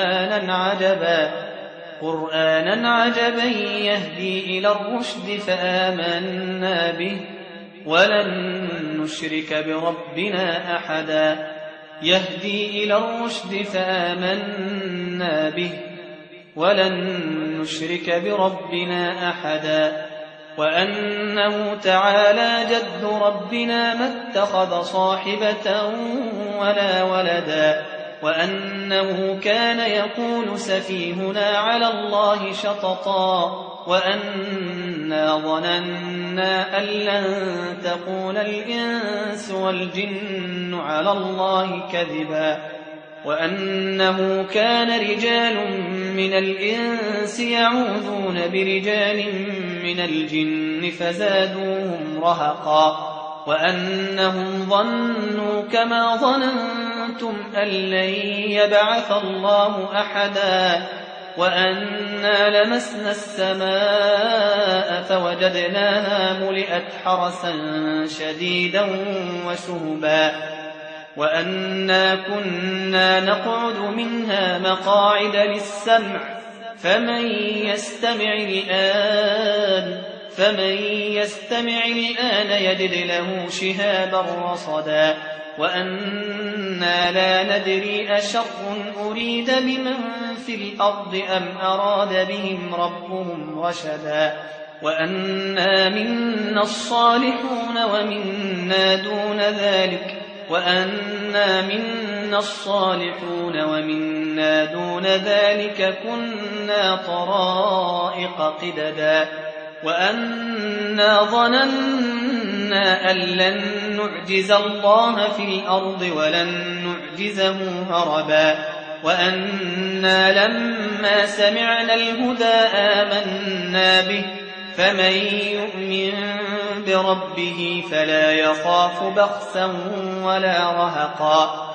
قرآنا عجبا يهدي إلى الرشد فآمنا به ولن نشرك بربنا أحدا يهدي إلى الرشد فآمنا به ولن نشرك بربنا أحدا وأنه تعالى جد ربنا ما اتخذ صاحبة ولا ولدا وأنه كان يقول سفيهنا على الله شططا وأنا ظننا أن لن تقول الإنس والجن على الله كذبا وأنه كان رجال من الإنس يعوذون برجال من الجن فزادوهم رهقا وأنهم ظنوا كما ظننتم أن لن يبعث الله أحدا وأنا لمسنا السماء فوجدناها ملئت حرسا شديدا وشهبا وأنا كنا نقعد منها مقاعد للسمع فمن يستمع الآن فمن يستمع الآن يجد له شهابا رصدا وأنا لا ندري أشر أريد بمن في الأرض أم أراد بهم ربهم رشدا وأنا منا الصالحون ومنا دون ذلك كنا طرائق قددا وأنا ظننا أن لن نعجز الله في الأرض ولن نعجزه هربا وأنا لما سمعنا الهدى آمنا به فمن يؤمن بربه فلا يخاف بخسا ولا رهقا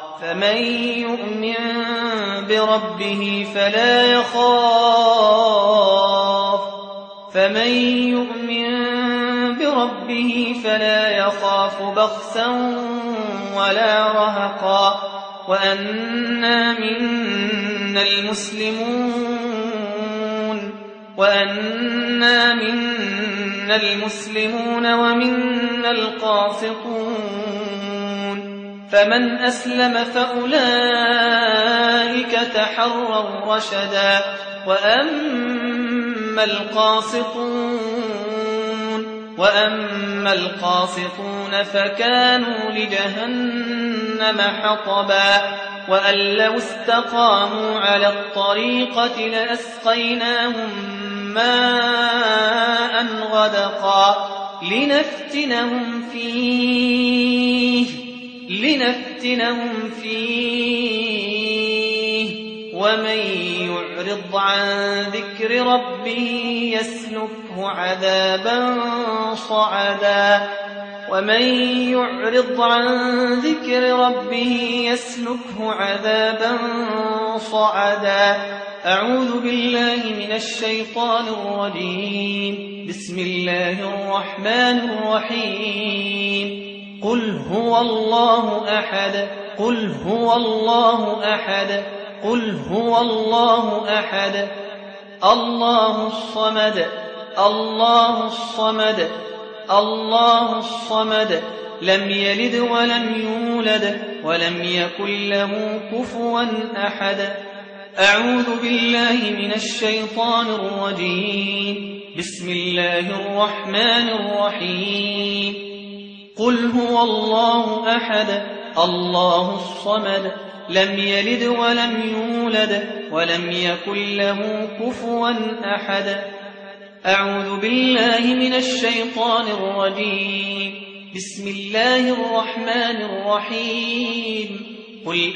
وأنا منا المسلمون ومنا القاسطون فمن أسلم فأولئك تحروا رشدا وأما القاسطون فكانوا لجهنم حطبا وأن لو استقاموا على الطريقة لأسقيناهم ماء غدقا لنفتنهم فيه ومن يعرض عن ذكر ربه يسلكه عذابا صعدا أعوذ بالله من الشيطان الرجيم بسم الله الرحمن الرحيم قل هو الله أحد الله الصمد لم يلد ولم يولد ولم يكن له كفوا أحد أعوذ بالله من الشيطان الرجيم بسم الله الرحمن الرحيم قل هو الله أحد الله الصمد لم يلد ولم يولد ولم يكن له كفوا أحد أعوذ بالله من الشيطان الرجيم بسم الله الرحمن الرحيم قل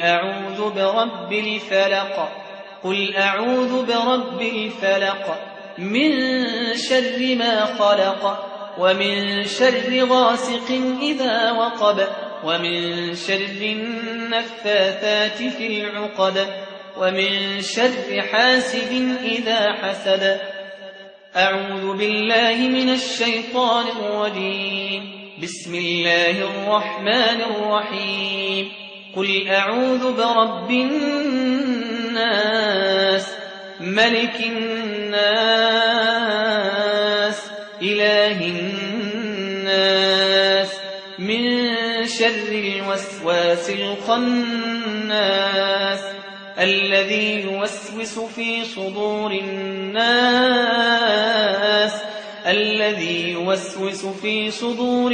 أعوذ برب الفلق من شر ما خلق ومن شر غاسق إذا وقب ومن شر النفاثات في العقد ومن شر حاسد إذا حسد أعوذ بالله من الشيطان الرجيم بسم الله الرحمن الرحيم قل أعوذ برب الناس ملك الناس إله الناس من شر الوسواس الخناس الذي يوسوس في صدور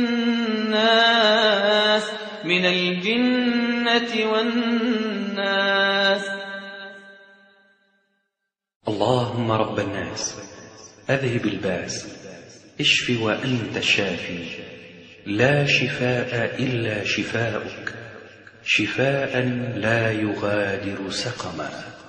الناس من الجنة والناس. اللهم رب الناس أذهب الباس اشف وأنت الشافي لا شفاء إلا شفاؤك شفاء لا يغادر سقما.